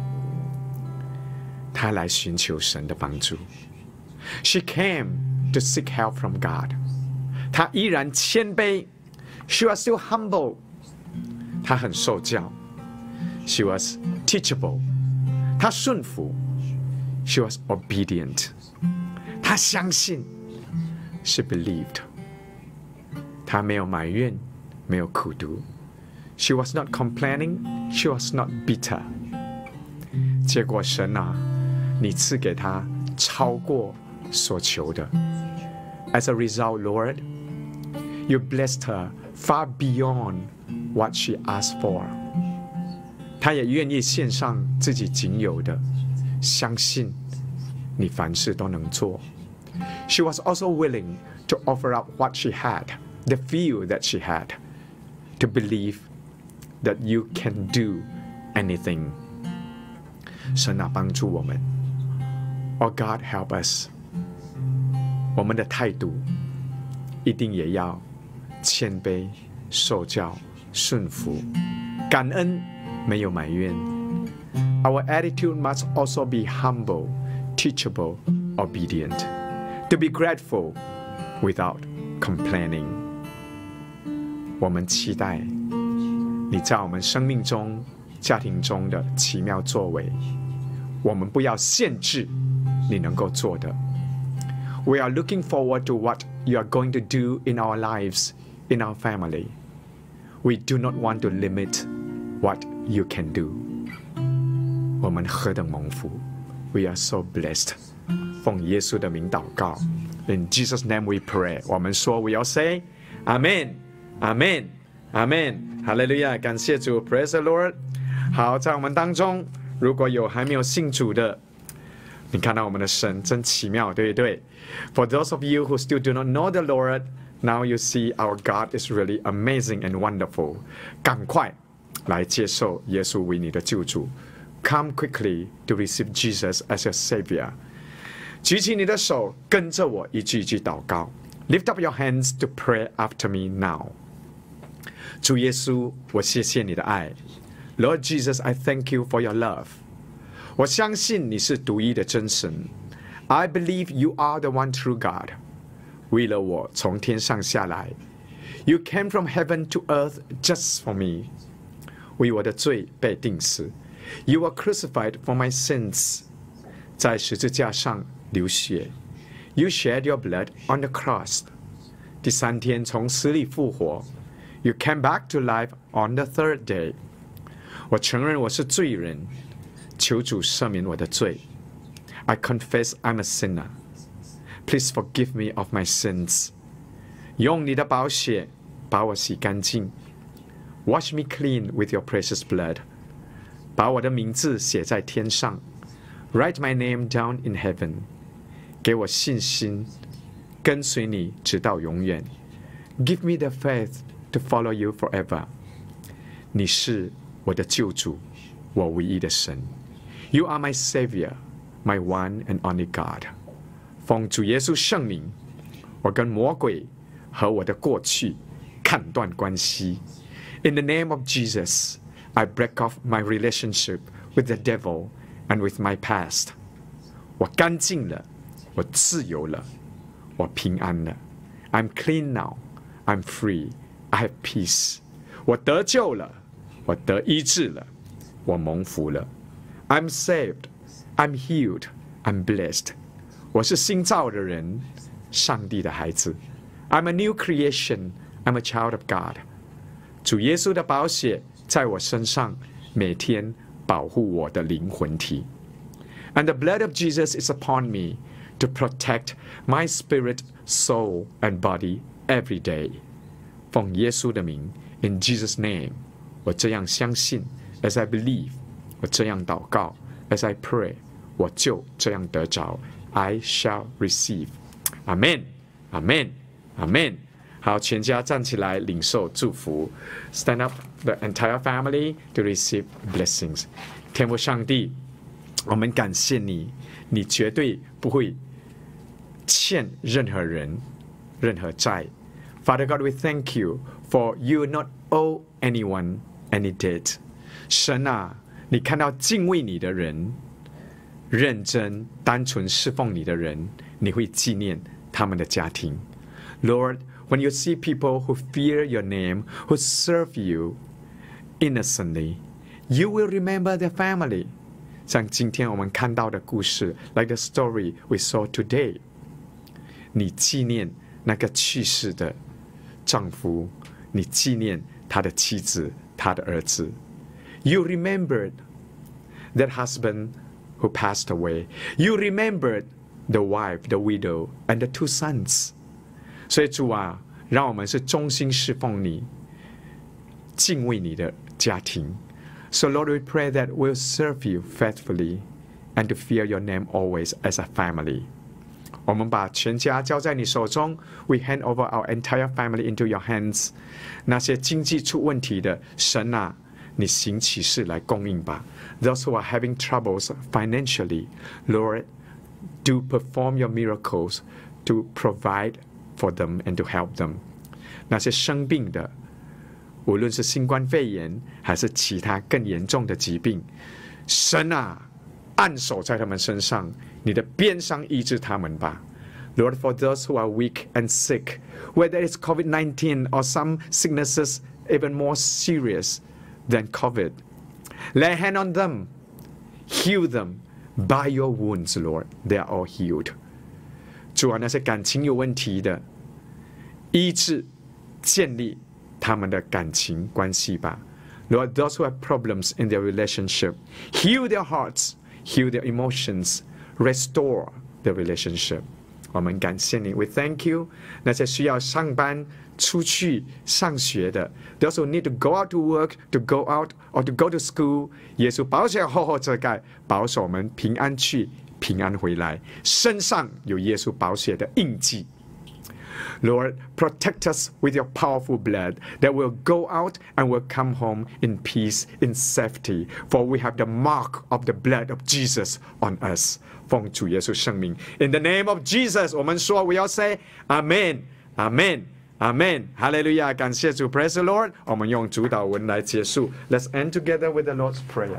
他来寻求神的帮助。She came to seek help from God。她依然谦卑 ，She was still humble。她很受教 ，She was teachable。她顺服 ，She was obedient。她相信 ，She believed。她没有埋怨，没有苦毒 She was not complaining. She was not bitter. 结果神啊，你赐给她超过所求的。As a result, Lord, you blessed her far beyond what she asked for. 她也愿意献上自己仅有的，相信你凡事都能做。She was also willing to offer up what she had, the few that she had, to believe that you can do anything. 神啊，帮助我们。Oh God, help us. 我们的态度一定也要谦卑、受教、顺服、感恩，没有埋怨。Our attitude must also be humble, teachable, obedient. To be grateful without complaining. 我们期待你在我们生命中、家庭中的奇妙作为。我们不要限制你能够做的。We are looking forward to what you are going to do in our lives, in our family. We do not want to limit what you can do. 我们何等蒙福 We are so blessed. 奉耶稣的名祷告 In Jesus' name we pray. 我们说 We all say Amen, Amen, Amen. 哈利路亚，感谢主 Praise the Lord. 好，在我们当中如果有还没有信主的，你看到我们的神真奇妙，对不对？ For those of you who still do not know the Lord, now you see our God is really amazing and wonderful. 赶快来接受耶稣为你的救主。Come quickly to receive Jesus as your Savior. 举起你的手，跟着我一句一句祷告。Lift up your hands to pray after me now. 主耶稣，我谢谢你的爱。Lord Jesus, I thank you for your love. 我相信你是独一的真神。I believe you are the one true God. 为了我从天上下来 You came from heaven to earth just for me. 为我的罪被钉死 You were crucified for my sins. 在十字架上流血 You shed your blood on the cross. 第三天从死里复活 You came back to life on the third day. 我承认我是罪人，求主赦免我的罪。I confess I'm a sinner. Please forgive me of my sins. 用你的宝血把我洗干净。Wash me clean with your precious blood. 把我的名字写在天上。Write my name down in heaven. 给我信心，跟随你直到永远。Give me the faith to follow you forever. 你是我的救主，我唯一的神。You are my Savior, my one and only God. 奉主耶稣圣名，我跟魔鬼和我的过去砍断关系。In the name of Jesus, I break off my relationship with the devil and with my past. 我干净了，我自由了，我平安了。I'm clean now. I'm free. I have peace. 我得救了。我得医治了，我蒙福了。I'm saved, I'm healed, I'm blessed. 我是新造的人，上帝的孩子。I'm a new creation, I'm a child of God. 主耶稣的宝血在我身上，每天保护我的灵魂体。And the blood of Jesus is upon me to protect my spirit, soul, and body every day. 奉耶稣的名 In Jesus' name. 我这样相信 as I believe. 我这样祷告 as I pray. 我就这样得着 I shall receive. Amen. Amen. Amen. 好，全家站起来领受祝福。Stand up the entire family to receive blessings. 天父上帝，我们感谢你，你绝对不会欠任何人任何债。Father God, we thank you for you not owe anyone any debt. 神啊，你看到敬畏你的人，认真单纯侍奉你的人，你会纪念他们的家庭。Lord, when you see people who fear your name, who serve you innocently, you will remember their family. 像今天我们看到的故事 like the story we saw today. 你纪念那个去世的丈夫，你纪念他他的妻子、他的儿子。You remembered that husband who passed away. You remembered the wife, the widow, and the two sons. 所以主啊，让我们是忠心侍奉你，敬畏你的家庭。So Lord, we pray that we'll serve you faithfully and to fear your name always as a family. 我们把全家交在你手中 We hand over our entire family into your hands. 那些经济出问题的，神啊，你行奇事来供应吧。Those who are having troubles financially, Lord, do perform your miracles to provide for them and to help them. 那些生病的，无论是新冠肺炎还是其他更严重的疾病，神啊，按手在他们身上，你的鞭伤医治他们吧。Lord, for those who are weak and sick, whether it's COVID nineteen or some sicknesses even more serious than COVID, lay a hand on them, heal them. By your wounds, Lord, they are all healed. 主啊，那些感情有问题的，医治、建立他们的感情关系吧。Lord, those who have problems in their relationship, heal their hearts, heal their emotions, restore the relationship. 我们感谢你 We thank you. 那些需要上班、出去上学的 Those who need to go out to work, to go out or to go to school, 耶稣保险厚厚遮盖，保守我们平安去，平安回来，身上有耶稣宝血的印记。Lord, protect us with your powerful blood that will go out and will come home in peace, in safety. For we have the mark of the blood of Jesus on us. 奉主耶稣圣名 In the name of Jesus, 我们说 We all say Amen, Amen, Amen. Hallelujah. 感谢主 Praise the Lord. 我们用主祷文来结束 Let's end together with the Lord's Prayer.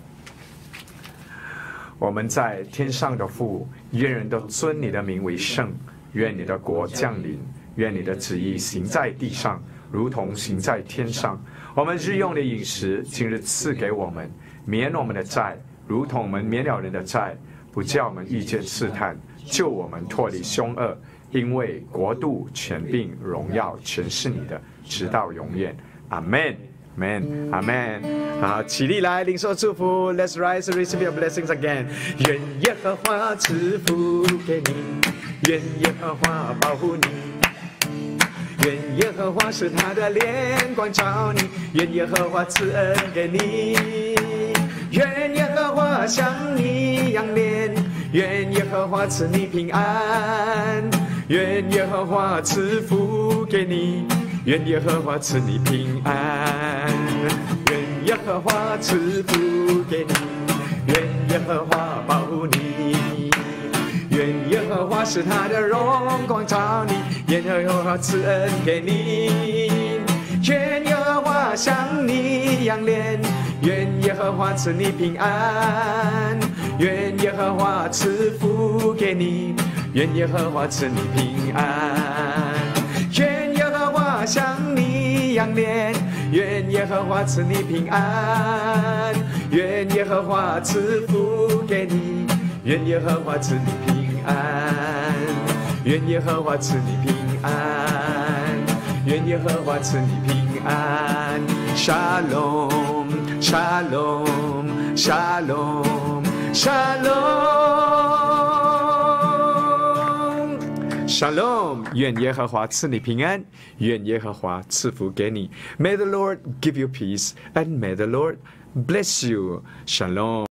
我们在天上的父，愿人都尊你的名为圣。愿你的国降临，愿你的旨意行在地上，如同行在天上。我们日用的饮食，今日赐给我们，免我们的债，如同我们免了人的债，不叫我们遇见试探，救我们脱离凶恶。因为国度、权柄、荣耀，全是你的，直到永远。阿门。Amen, Amen. 好，起立来领受祝福。Let's rise and receive your blessings again. 愿耶和华赐福给你，愿耶和华保护你，愿耶和华使他的脸光照你，愿耶和华赐恩给你，愿耶和华向你扬脸，愿耶和华赐你平安，愿耶和华赐福给你。愿耶和华赐你平安，愿耶和华赐福给你，愿耶和华保护你，愿耶和华使他的荣光照你，愿耶和华赐恩给你，愿耶和华向你扬脸，愿耶和华赐你平安，愿耶和华赐福给你，愿耶和华赐你平安。愿耶和华向你扬脸，愿耶和华赐你平安，愿耶和华赐福给你，愿耶和华赐你平安，愿耶和华赐你平安，愿耶和华赐你平安。Shalom, Shalom, Shalom, Shalom.Shalom， 愿耶和华赐你平安，愿耶和华赐福给你。May the Lord give you peace and may the Lord bless you. Shalom.